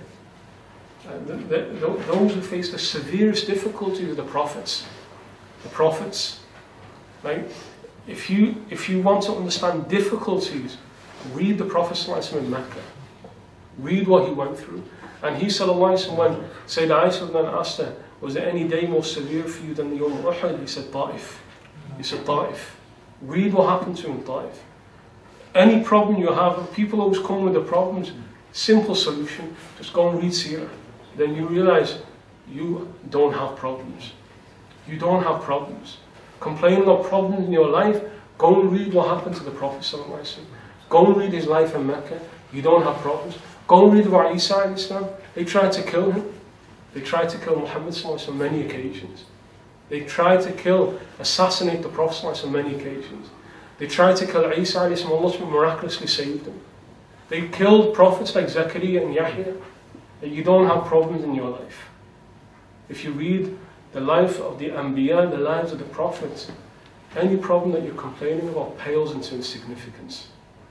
Those who face the severest difficulty are the prophets. The prophets. Right? If you want to understand difficulties, read the Prophet ﷺ in Mecca. Read what he went through. And he ﷺ, when Sayyidina Aisha asked her, was there any day more severe for you than the Yawm Uhud? He said, Ta'if. He said, Ta'if. Read what happened to him in Ta'if. Any problem you have, people always come with the problems. Simple solution, just go and read Seerah. Then you realize you don't have problems. You don't have problems. Complaining about problems in your life, go and read what happened to the Prophet ﷺ. Go and read his life in Mecca. You don't have problems. Go and read about Isa alayhi salam. They tried to kill him. They tried to kill Muhammad ﷺ on many occasions. They tried to assassinate the Prophet ﷺ on many occasions. They tried to kill Isa alayhi salam. Allah miraculously saved him. They killed prophets like Zakaria and Yahya. You don't have problems in your life. If you read the life of the Anbiya, the lives of the prophets, any problem that you're complaining about pales into insignificance.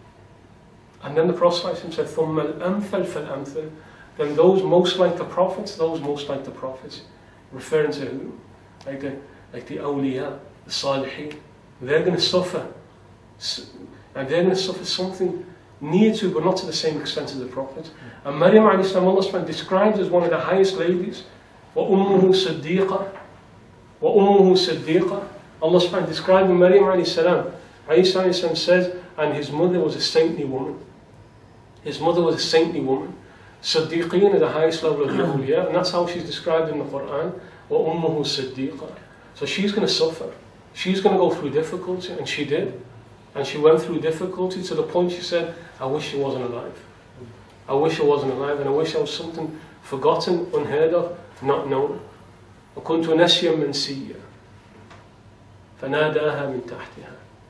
And then the Prophet said, ثُمَّ الْأَمْثَلْ فَالْأَمْثَلْ. Then those most like the prophets, those most like the prophets. Referring to who? Like the awliya, the salihin. They're going to suffer. And they're going to suffer something near to, but not to the same extent as the prophets. And Maryam alayhi salam, Allah described as one of the highest ladies. وَأُمُّهُ صَدِّيقًا. وَأُمُّهُ صَدِّيقًا. Allah described Maryam alayhi salam. Isa alayhi salam says, and his mother was a saintly woman. His mother was a saintly woman. Siddiqeen is the highest level of the awliya, and that's how she's described in the Quran. وَأُمُّهُ صَدِّيقًا. So she's going to suffer. She's going to go through difficulty, and she did. And she went through difficulty to the point she said, I wish she wasn't alive. I wish I wasn't alive, and I wish I was something forgotten, unheard of, not known. وَكُنْتُ نَسْيًا مَنْسِيًّا فَنَادَاهَا مِنْ تَحْتِهَا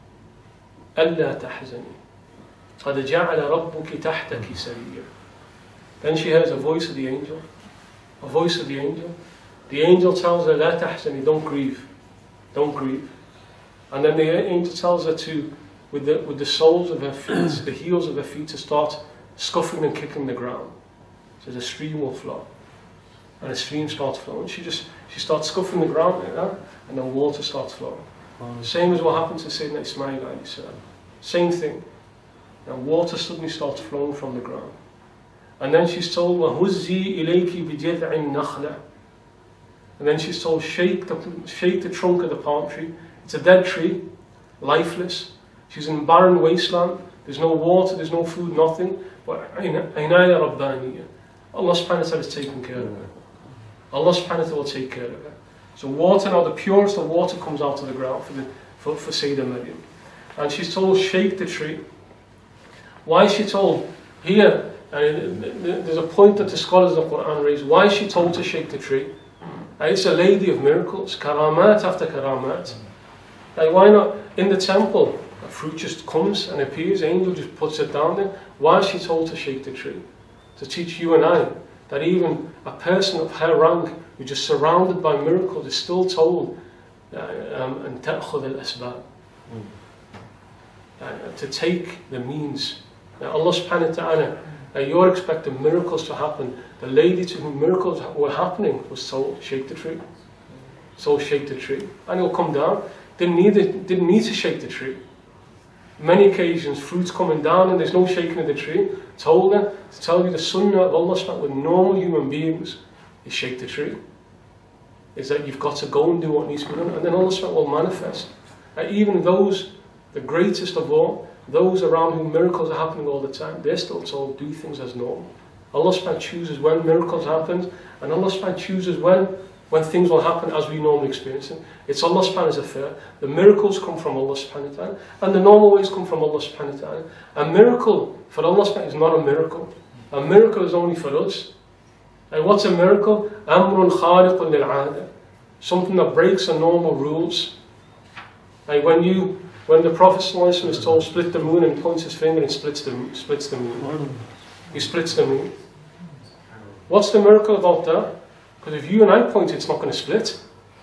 أَلَّا تَحْزَنِي قَدْ جَعَلَ رَبُّكِ تَحْتَكِ سَرِيًّا. Then she hears a voice of the angel. A voice of the angel. The angel tells her, لَا تَحْزَنِي, don't grieve. Don't grieve. And then the angel tells her to, with the soles of her feet, the heels of her feet, to start scuffing and kicking the ground. So the stream will flow. And the stream starts flowing. She starts scuffing the ground like that, and then water starts flowing. Same as what happened to Sayyidina Ismail alayhi salam. Same thing. And water suddenly starts flowing from the ground. And then she's told, وَهُزِّي إِلَيْكِ بِجِذْعِ النَّخْلَةِ. And then she's told, shake the trunk of the palm tree. It's a dead tree, lifeless. She's in a barren wasteland. There's no water, there's no food, nothing. But Inaya Rabbaniya. Allah subhanahu wa ta'ala is taking care of her. Allah subhanahu wa ta'ala will take care of her. So water, now the purest of water comes out of the ground for Sayyidah Maryam. And she's told, shake the tree. Why is she told? Here, and there's a point that the scholars of the Quran raise. Why is she told to shake the tree? It's a lady of miracles, karamat after karamat. Like, why not in the temple? A fruit just comes and appears, the angel just puts it down there. Why is she told to shake the tree? To teach you and I that even a person of her rank, who's just surrounded by miracles, is still told and ta'khud al-asbab, to take the means. Now Allah subhanahu wa ta'ala, you're expecting miracles to happen. The lady to whom miracles were happening was told, shake the tree. So shake the tree. And it'll come down. Didn't need to shake the tree. Many occasions, fruits coming down and there's no shaking of the tree. Told her to tell you the sunnah of Allah subhanahu with normal human beings is shake the tree. Is that you've got to go and do what needs to be done. And then Allah subhanahu will manifest. Even those, the greatest of all, those around whom miracles are happening all the time, they're still told do things as normal. Allah subhanahu chooses when miracles happen, and Allah subhanahu chooses when things will happen as we normally experience it. It's Allah subhanahu's affair. The miracles come from Allah subhanahu wa ta'ala, and the normal ways come from Allah subhanahu wa ta'ala. A miracle for Allah subhanahu is not a miracle. A miracle is only for us. And what's a miracle? Amrun khariqun lil-'ada. Something that breaks the normal rules. Like when the Prophet ﷺ is told split the moon, and he points his finger and splits the moon. He splits the moon. What's the miracle about that? Because if you and I point, it's not going to split.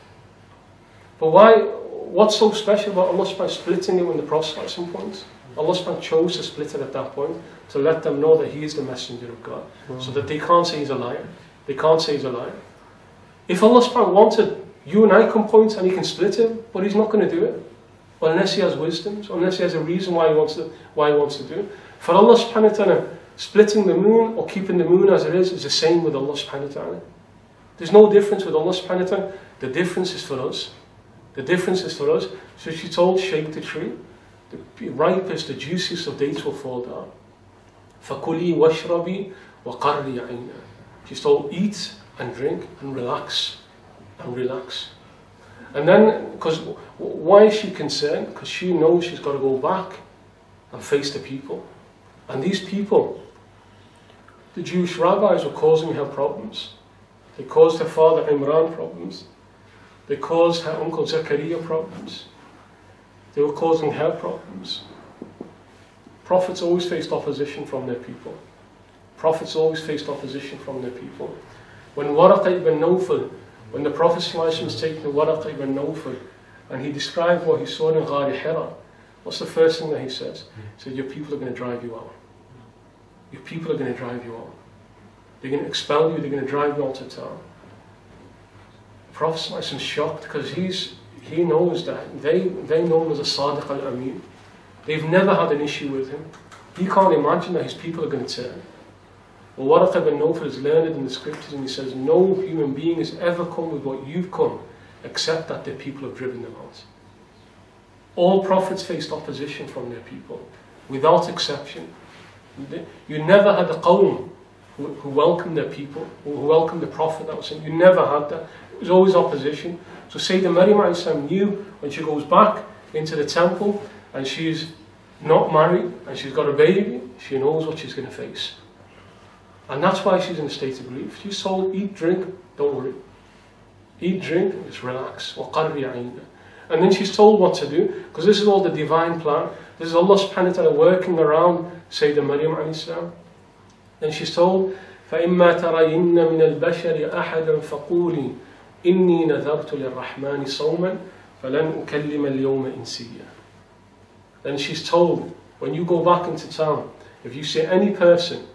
But why? What's so special about Allah subhanahu splitting it when the Prophet ﷺ points? Allah subhanahu chose to split it at that point to let them know that He is the messenger of God, so that they can't say He's a liar. They can't say He's a liar. If Allah subhanahu wanted, you and I can point and He can split it, but He's not going to do it. Unless He has wisdom, unless He has a reason why He wants to do it. For Allah subhanahu wa ta'ala, splitting the moon or keeping the moon as it is the same with Allah subhanahu wa ta'ala. There's no difference with Allah subhanahu wa ta'ala. The difference is for us. The difference is for us. So she told, shake the tree. The ripest, the juiciest of dates will fall down. فَكُلِي وَاشْرَبِي وَقَرِّي عَيْنَا. She's told, eat and drink and relax. And relax. And then, because why is she concerned? Because she knows she's got to go back and face the people. And these people, the Jewish rabbis, were causing her problems. They caused her father Imran problems. They caused her uncle Zakaria problems. They were causing her problems. Prophets always faced opposition from their people. Prophets always faced opposition from their people. When Waraqa ibn Nawfal, when the Prophet was taking Waraqa ibn Nawfal, and he described what he saw in Ghari Hira, what's the first thing that he says? He said, your people are going to drive you out. Your people are going to drive you out. They're going to expel you, they're going to drive you out of town. The Prophet is shocked because he knows that they know him as a Sadiq al-Amin. They've never had an issue with him. He can't imagine that his people are going to turn. Well, Waraqa ibn Nawfal is learned in the scriptures, and he says, no human being has ever come with what you've come, except that their people have driven them out. All prophets faced opposition from their people, without exception. You never had a qawm who welcomed their people, who welcomed the Prophet that was sent. You never had that. It was always opposition. So Sayyidah Maryam ﷺ knew when she goes back into the temple and she's not married and she's got a baby, she knows what she's going to face. And that's why she's in a state of grief. She's told, eat, drink, don't worry. Eat, drink, and just relax. وَقَرِّ عَيْنَا. And then she's told what to do, because this is all the divine plan. This is Allah subhanahu wa ta'ala working around Sayyidah Maryam ﷺ. Then she's told, فَإِمَّا تَرَيِنَّ مِنَ الْبَشَرِ أَحَدًا فَقُولِي إِنِّي نَذَرْتُ لِلرَّحْمَنِ صَوْمًا فَلَنْ أُكَلِّمَ الْيَوْمَ إِنسِيًّا. Then she's told, when you go back into town, if you see any person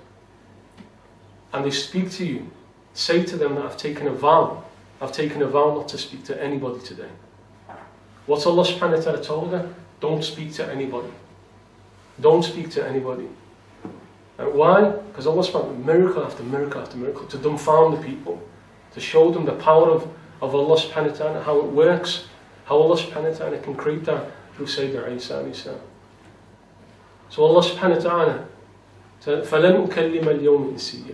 and they speak to you, say to them that I've taken a vow not to speak to anybody today. What's Allah subhanahu wa ta'ala told her? Don't speak to anybody. Don't speak to anybody. And why? Because Allah subhanahu wa ta'ala, miracle after miracle after miracle, to dumbfound the people, to show them the power of Allah subhanahu wa ta'ala, how it works, how Allah subhanahu wa ta'ala can create that through Sayyidina Isa alayhi salam. So Allah subhanahu wa ta'ala said, فَلَنْ أُكَلِّمَ الْيَوْمِ إِنسِيًّا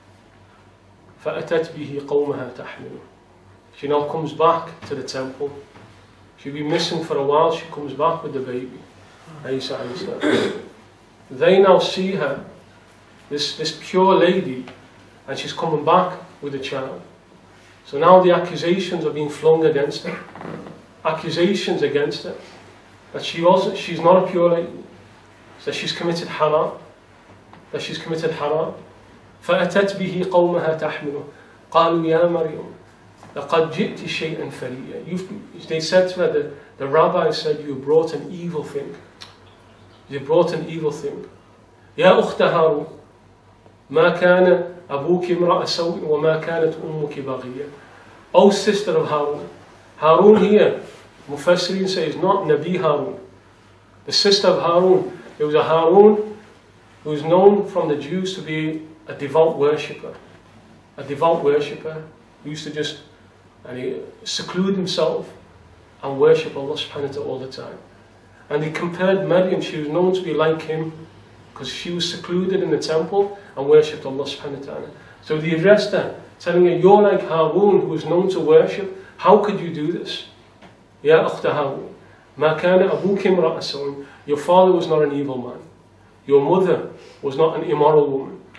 فَأَتَتْ بِهِ قَوْمَهَا تَحْمِلُ. She now comes back to the temple. She'll be missing for a while. She comes back with the baby, Isa alayhi salam. They now see her, this pure lady, and she's coming back with a child. So now the accusations are being flung against her. Accusations against her. That she's not a pure lady. That she's committed haram. That she's committed haram. فأتت به قومها تحمله قالوا يا مريم لقد جئت شيئا فريا. They said to her, the rabbi said, you brought an evil thing. You brought an evil thing. يا أخت هارون ما كان أبوك امرأ سوء وما كانت أمك بغية. O sister of Harun. Harun here, Mufassirin says, not Nabi Harun. The sister of Harun. There was a Harun who was known from the Jews to be a devout worshipper. A devout worshipper who used to just seclude himself and worship Allah subhanahu wa ta'ala all the time. And he compared Maryam, she was known to be like him because she was secluded in the temple and worshipped Allah subhanahu wa ta'ala. So they addressed her, telling her, you're like Harun who was known to worship. How could you do this? Ya Ukhta Harun, ma kana abuki imra'a sawin. Your father was not an evil man. Your mother was not an immoral woman.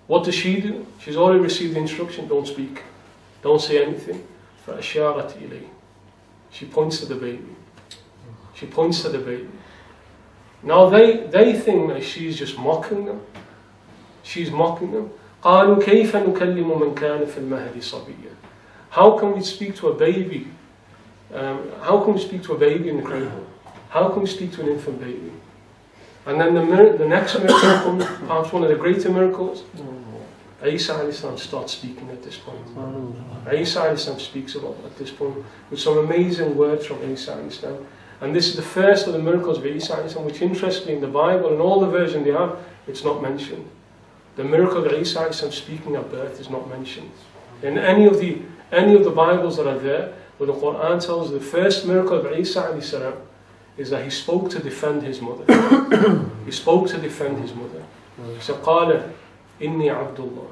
What does she do? She's already received the instruction, don't speak. Don't say anything. فَأَشَارَتْ إِلَيْهِ. She points to the baby. She points to the baby. Now they think that she's just mocking them. She's mocking them. قَالُوا كَيْفَ نُكَلِّمُ مَنْ كَانَ فِي الْمَهْدِ صَبِيًّا. How can we speak to a baby? How can we speak to a baby in the cradle? How can we speak to an infant baby? And then the next miracle comes, perhaps one of the greater miracles. Isa alayhi salam starts speaking at this point. Isa alayhi salam speaks about at this point with some amazing words from Isa alayhi salam. And this is the first of the miracles of Isa alayhi salam, which interestingly in the Bible and all the versions they have, it's not mentioned. The miracle of Isa alayhi salam speaking at birth is not mentioned. In any of the Bibles that are there, where the Quran tells the first miracle of Isa alayhi salam is that he spoke to defend his mother. He spoke to defend his mother. So قال إني عبد الله.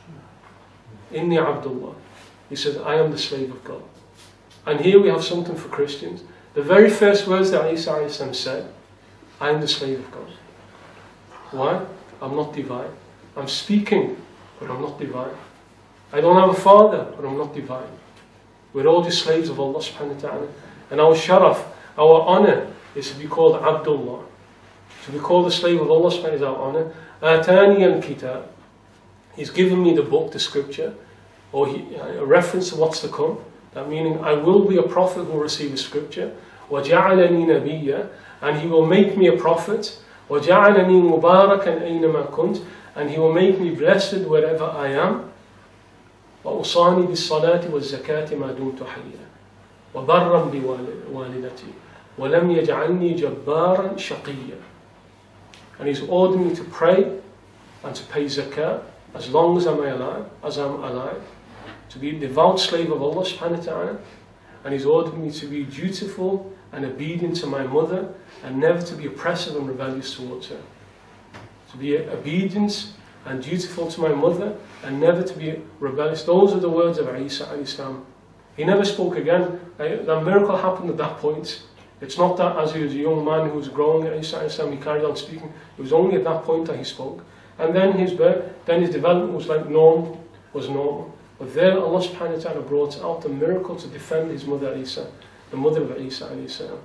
إني عبد الله. He says, I am the slave of God. And here we have something for Christians. The very first words that Isa alayhi salam said, I am the slave of God. Why? I'm not divine. I'm speaking, but I'm not divine. I don't have a father, but I'm not divine. We're all just slaves of Allah subhanahu wa ta'ala. And our sharaf, our honor, is to be called Abdullah. To be called the slave of Allah subhanahu wa ta'ala is our honor. Atani al-kitab. He's given me the book, the scripture, or a reference to what's to come. That meaning, I will be a prophet who will receive the scripture. وَجَعَلَنِي نَبِيًّا. And he will make me a prophet. وَجَعَلَنِي مُبَارَكًا أَيْنَمَا كُنْتُ. And he will make me blessed wherever I am. وَأُوصَانِي بِالصَّلَاةِ وَالزَّكَاةِ مَا دُمْتُ حَيًّا وَبَرًّا بِوَالِدَتِي وَلَمْ يَجْعَلْنِي جَبَّارًا شَقِيًّا. And he's ordered me to pray and to pay zakah as long as I'm alive, to be a devout slave of Allah subhanahu wa ta'ala. And he's ordered me to be dutiful and obedient to my mother and never to be oppressive and rebellious towards her. To be obedient and dutiful to my mother and never to be rebellious. Those are the words of Isa alayhi salam. He never spoke again. That miracle happened at that point. It's not that as he was a young man who was growing, Isa alayhi salam, he carried on speaking. It was only at that point that he spoke. And then his development was like normal. But there Allah subhanahu wa ta'ala brought out the miracle to defend his mother Isa, the mother of Isa alayhi salam.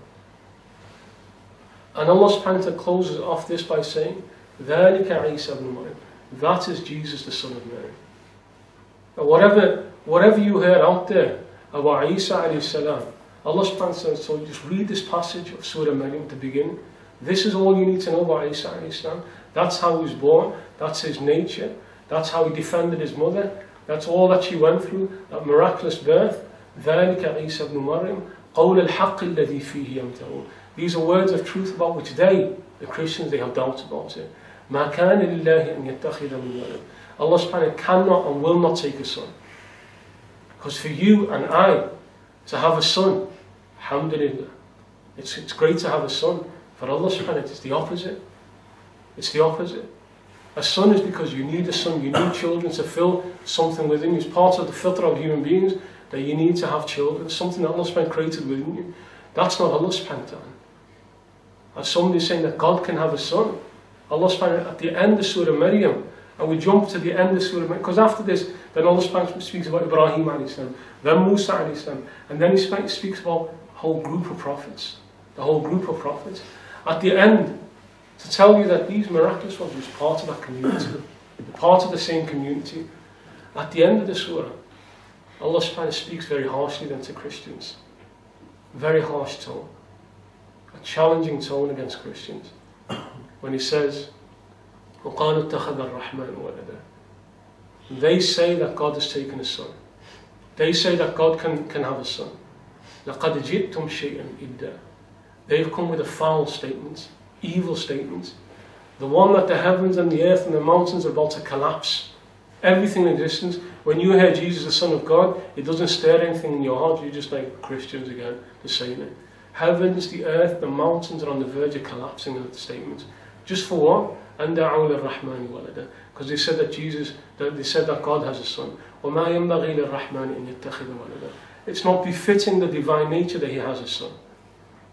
And Allah subhanahu wa ta'ala closes off this by saying, ذَلِكَ عِيسَى ibn Maryam. That is Jesus the son of Mary. Now whatever you heard out there about Isa alayhi salam, Allah subhanahu wa ta'ala told you, just read this passage of Surah Maryam at the beginning. This is all you need to know about Isa alayhi salam. That's how he was born, that's his nature, that's how he defended his mother, that's all that she went through, that miraculous birth. ذَلِكَ عِيسَى ibn Maryam قَوْلَ الْحَقِّ الَّذِي فِيهِ يَمْتَرُونَ. These are words of truth about which the Christians, they have doubts about it. مَا كَانَ لِلَّهِ أَن يَتَّخِذَ مِن وَلَدٍ. Allah subhanahu wa ta'ala cannot and will not take a son. Because for you and I to have a son, alhamdulillah, it's great to have a son. For Allah subhanahu wa ta'ala, it's the opposite. It's the opposite. A son is because you need a son, you need children to fill something within you. It's part of the fitrah of human beings that you need to have children. It's something that Allah subhanahu wa ta'ala created within you. That's not Allah subhanahu wa ta'ala. As somebody is saying that God can have a son, Allah subhanahu wa ta'ala at the end of Surah Maryam, and we jump to the end of Surah Maryam, because after this, then Allah subhanahu wa ta'ala speaks about Ibrahim alayhi salam, then Musa alayhi salam, and then he speaks about a whole group of prophets. The whole group of prophets. At the end, to tell you that these miraculous ones was part of that community, part of the same community. At the end of the surah, Allah subhanahu wa ta'ala speaks very harshly then to Christians. Very harsh tone. A challenging tone against Christians. When he says, وَقَالُوا اتَّخَذَ الرَّحْمَنُ وَلَدًا. They say that God has taken a son. They say that God can have a son. لَقَدْ جِئْتُمْ شَيْئًا إِدًّا. They've come with a foul statement, evil statement. The one that the heavens and the earth and the mountains are about to collapse. Everything in existence. When you hear Jesus the Son of God, it doesn't stir anything in your heart. You're just like Christians again, the saying it. Heavens, the earth, the mountains are on the verge of collapsing in the statement. Just for what? And الرحمن ولدا. Because they said that God has a son. وَمَا يَنْبَغِي لِلرَّحْمَنِ أَنْ يَتَّخِذَ وَلَدًا. It's not befitting the divine nature that he has a son.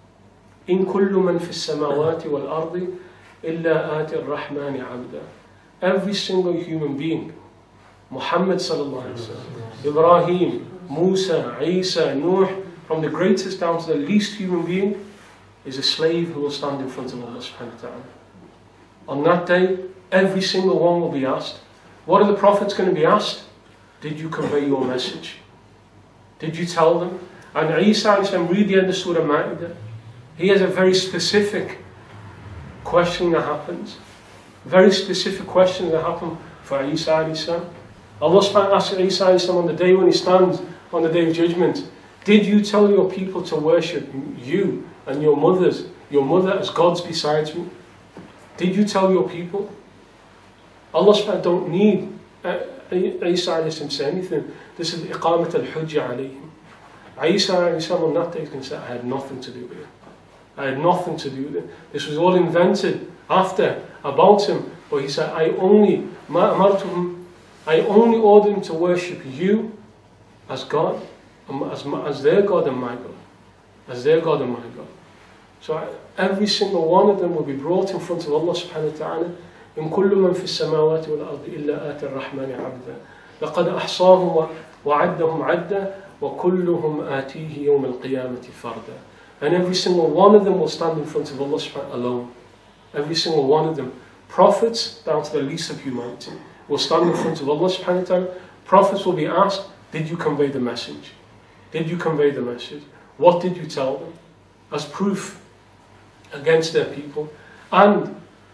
إِن كُلُّ مَنْ فِي السَّمَاوَاتِ وَالْأَرْضِ إِلَّا آتِ الرَّحْمَنِ عَبْدًا. every single human being, Muhammad sallallahu alaihi wasallam, Ibrahim, Musa, Isa, Nuh, from the greatest down to the least human being, is a slave who will stand in front of Allah subhanahu wa ta'ala. On that day, every single one will be asked. What are the prophets going to be asked? Did you convey your message? Did you tell them? And Isa, read the end of Surah Ma'idah. He has a very specific question that happens. Very specific question that happen for Isa. Allah subhanahu wa ta'ala asks Isa on the day when he stands on the day of judgment, did you tell your people to worship you and your mother as gods besides me? Did you tell your people? Allah subhanahu wa ta'ala don't need Isa to say anything. This is iqamat al-hujja alayhim. Isa on that day is going to say, I had nothing to do with it. I had nothing to do with it. This was all invented after, about him. But he said, I only ordered him to worship you as God, as their God and my God. As their God and my God. So every single one of them will be brought in front of Allah subhanahu wa ta'ala. إن كل من في السماوات والأرض إلا آتي الرحمن عبدا لقد أحصاهم وعدهم عدا وكلهم آتيه يوم القيامة فردا. And every single one of them will stand in front of Allah subhanahu wa ta'ala alone. Every single one of them. Prophets, down to the least of humanity, will stand in front of Allah subhanahu wa ta'ala. Prophets will be asked, did you convey the message? Did you convey the message? What did you tell them? As proof against their people. And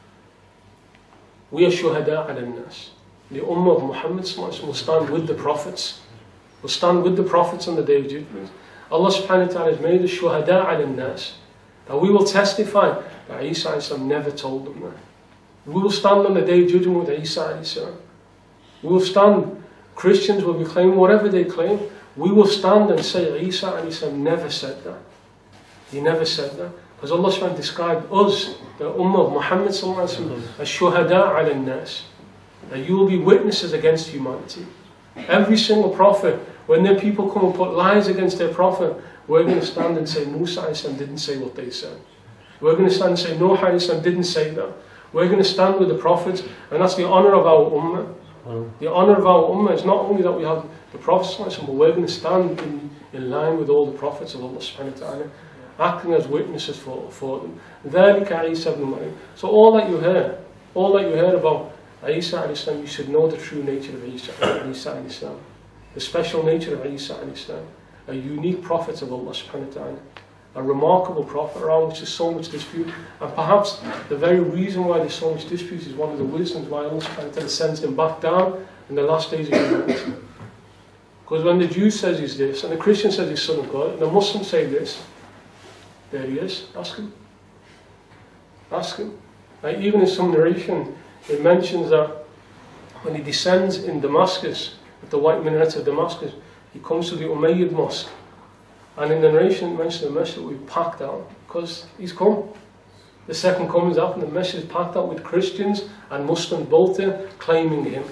we are shuhada ala nas. The ummah of Muhammad will stand with the prophets. Will stand with the prophets on the day of judgment. Allah subhanahu wa ta'ala has made us shuhada ala nas. That we will testify that Isa never told them that. We will stand on the day of judgment with Isa. We will stand, Christians will be claiming whatever they claim. We will stand and say Isa never said that. He never said that. Because Allah subhanahu wa ta'ala described us, the ummah of Muhammad sallallahu alaihi wasallam, as shuhada ala nas. That you will be witnesses against humanity. Every single prophet, when their people come and put lies against their prophet, we're going to stand and say Musa didn't say what they said. We're going to stand and say Nuh didn't say that. We're going to stand with the prophets, and that's the honour of our ummah. The honour of our ummah is not only that we have the prophets, but we're going to stand in line with all the prophets of Allah subhanahu wa ta'ala, acting as witnesses for them. So all that you heard about Isa, you should know the true nature of Isa, the special nature of Isa, a unique prophet of Allah subhanahu wa ta'ala, a remarkable prophet around which there's so much dispute. And perhaps the very reason why there's so much dispute is one of the wisdoms why Allah subhanahu wa ta'ala sends him back down in the last days of humanity. Because when the Jew says he's this, and the Christian says he's son of God, and the Muslims say this, there he is, ask him. Ask him. Like even in some narration, it mentions that when he descends in Damascus, at the white minaret of Damascus, he comes to the Umayyad mosque. And in the narration it mentions the masjid will be packed out, because he's come. The second coming's happened, the masjid is packed out with Christians and Muslims both there, claiming him.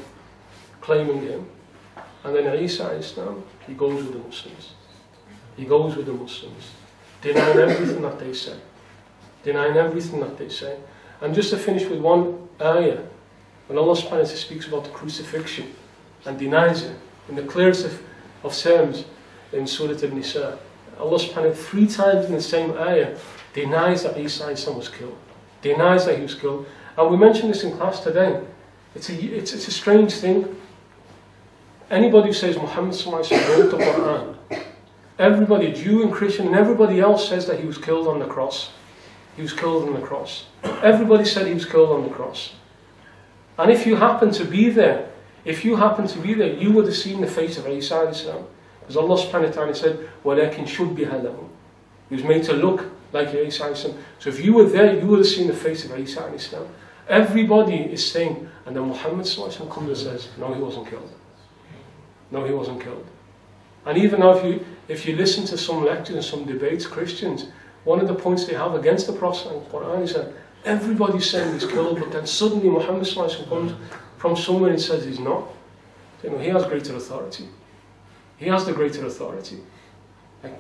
And then Isa Islam, he goes with the Muslims. He goes with the Muslims. Denying everything that they say. Denying everything that they say. And just to finish with one ayah, when Allah subhanahu wa ta'ala speaks about the crucifixion and denies it in the clearest of terms in Surah An-Nisa, Allah subhanahu wa ta'ala 3 times in the same ayah denies that Isa was killed. Denies that he was killed. And we mentioned this in class today. It's a strange thing. Anybody who says Muhammad wrote the Quran, everybody, Jew and Christian and everybody else says that he was killed on the cross. He was killed on the cross. Everybody said he was killed on the cross. And if you happen to be there, you would have seen the face of Isa. Because Allah subhanahu wa ta'ala said, وَلَكِنْ شُبِّهَ لَهُ. He was made to look like Isa. So if you were there, you would have seen the face of Isa. Everybody is saying, and then Muhammad comes and says, no, he wasn't killed. No, he wasn't killed. And even now, if you listen to some lectures and some debates, Christians, one of the points they have against the Prophet in the Quran is that everybody's saying he's killed, but then suddenly Muhammad comes from somewhere and says he's not. So, he has greater authority. He has the greater authority. Like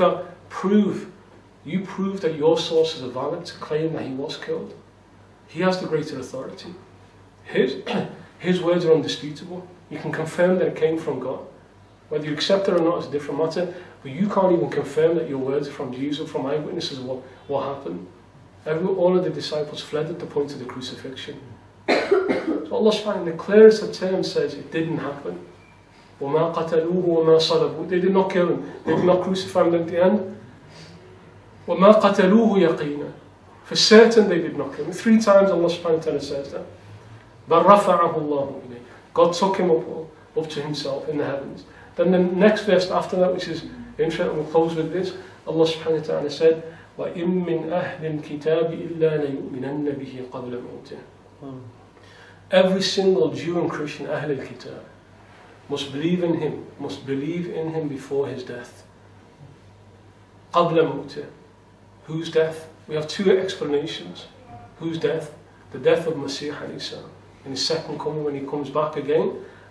you prove that your sources are valid to claim that he was killed. He has the greater authority. His words are undisputable. You can confirm that it came from God. Whether you accept it or not is a different matter, but you can't even confirm that your words are from Jesus or from eyewitnesses of what happened. All of the disciples fled at the point of the crucifixion. So Allah subhanahu in the clearest of terms says it didn't happen. وَمَا قَتَلُوهُ وَمَا صَلَبُوهُ. They did not kill him. They did not crucify him at the end. وَمَا قَتَلُوهُ يَقِينًا. For certain they did not kill him. 3 times Allah subhanahu wa ta'ala says that. بَلْ رَفَعَهُ اللَّهُ إِلَيْهِ. God took him up to himself in the heavens. Then the next verse after that, which is interesting, we'll close with this. Allah subhanahu wa ta'ala said, وَإِن مِّنْ أَهْلِ الْكِتَابِ إِلَّا لَيُؤْمِنَنَّ بِهِ قَبْلَ مَوْتِهِ. Every single Jew and Christian, Ahl al-Kitab, must believe in him before his death. قَبْلَ مَوْتِهِ. Whose death? We have 2 explanations. Whose death? The death of Masih alayhi salam. In his second coming, when he comes back again,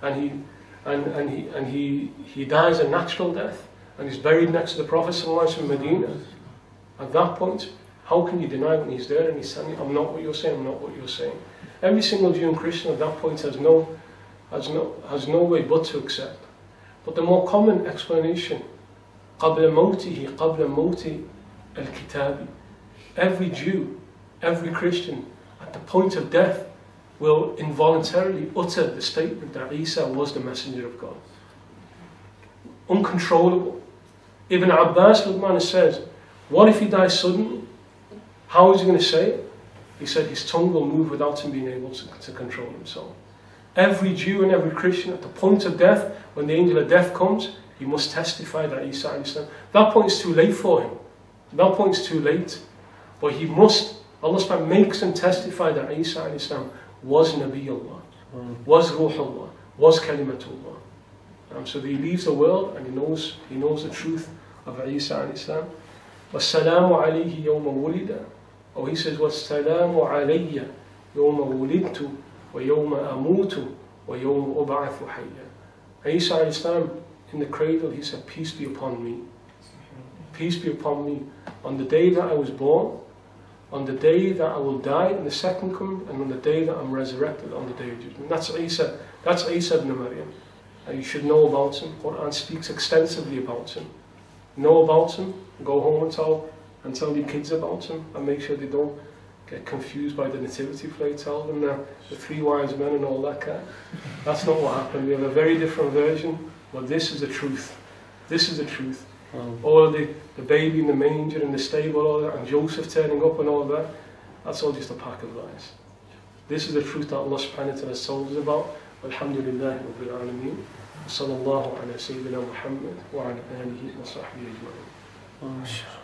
and he dies a natural death, and he's buried next to the Prophet ﷺ in Medina. At that point, how can you deny when he's there and he's saying, I'm not what you're saying, I'm not what you're saying? Every single Jew and Christian at that point has no way but to accept. But the more common explanation, قَبْلَ مَوْتِهِ قَبْلَ مَوْتِ الْكِتَابِ. Every Jew, every Christian, at the point of death, will involuntarily utter the statement that Isa was the messenger of God. Uncontrollable. Ibn Abbas Luqman says, what if he dies suddenly? How is he going to say it? He said his tongue will move without him being able to control himself. Every Jew and every Christian at the point of death, when the angel of death comes, he must testify that Isa is. That point is too late for him. That point is too late. But he must, Allah subhanahu makes him testify that Isa was Nabiullah, was Ruhullah, was Kalimatullah. So he leaves the world and he knows the truth of Isa alayhi salam. وَالسَّلَامُ عَلَيْهِ يَوْمَ وُلِدَ. Or he says, وَالسَّلَامُ عَلَيَّ يَوْمَ وُلِدْتُ وَيَوْمَ أَمُوتُ وَيَوْمَ أُبْعَثُ حَيًّا. Isa alayhi salam, in the cradle, he said, peace be upon me. Peace be upon me. On the day that I was born, on the day that I will die in the second coming, and on the day that I'm resurrected on the day of judgment. That's Isa ibn Maryam. And you should know about him. Quran speaks extensively about him. Know about him, go home and tell your kids about him, and make sure they don't get confused by the nativity play. Tell them that the 3 wise men and all that kind. That's not what happened. We have a very different version, but this is the truth. This is the truth. All the baby in the manger in the stable, all that, and Joseph turning up and all that, that's all just a pack of lies. This is the truth that Allah subhanahu wa ta'ala has told us about. Alhamdulillah Rabbil Alameen. Sallallahu ala Sayyidina Muhammad wa ala alihi wa sahbihi ajma'in.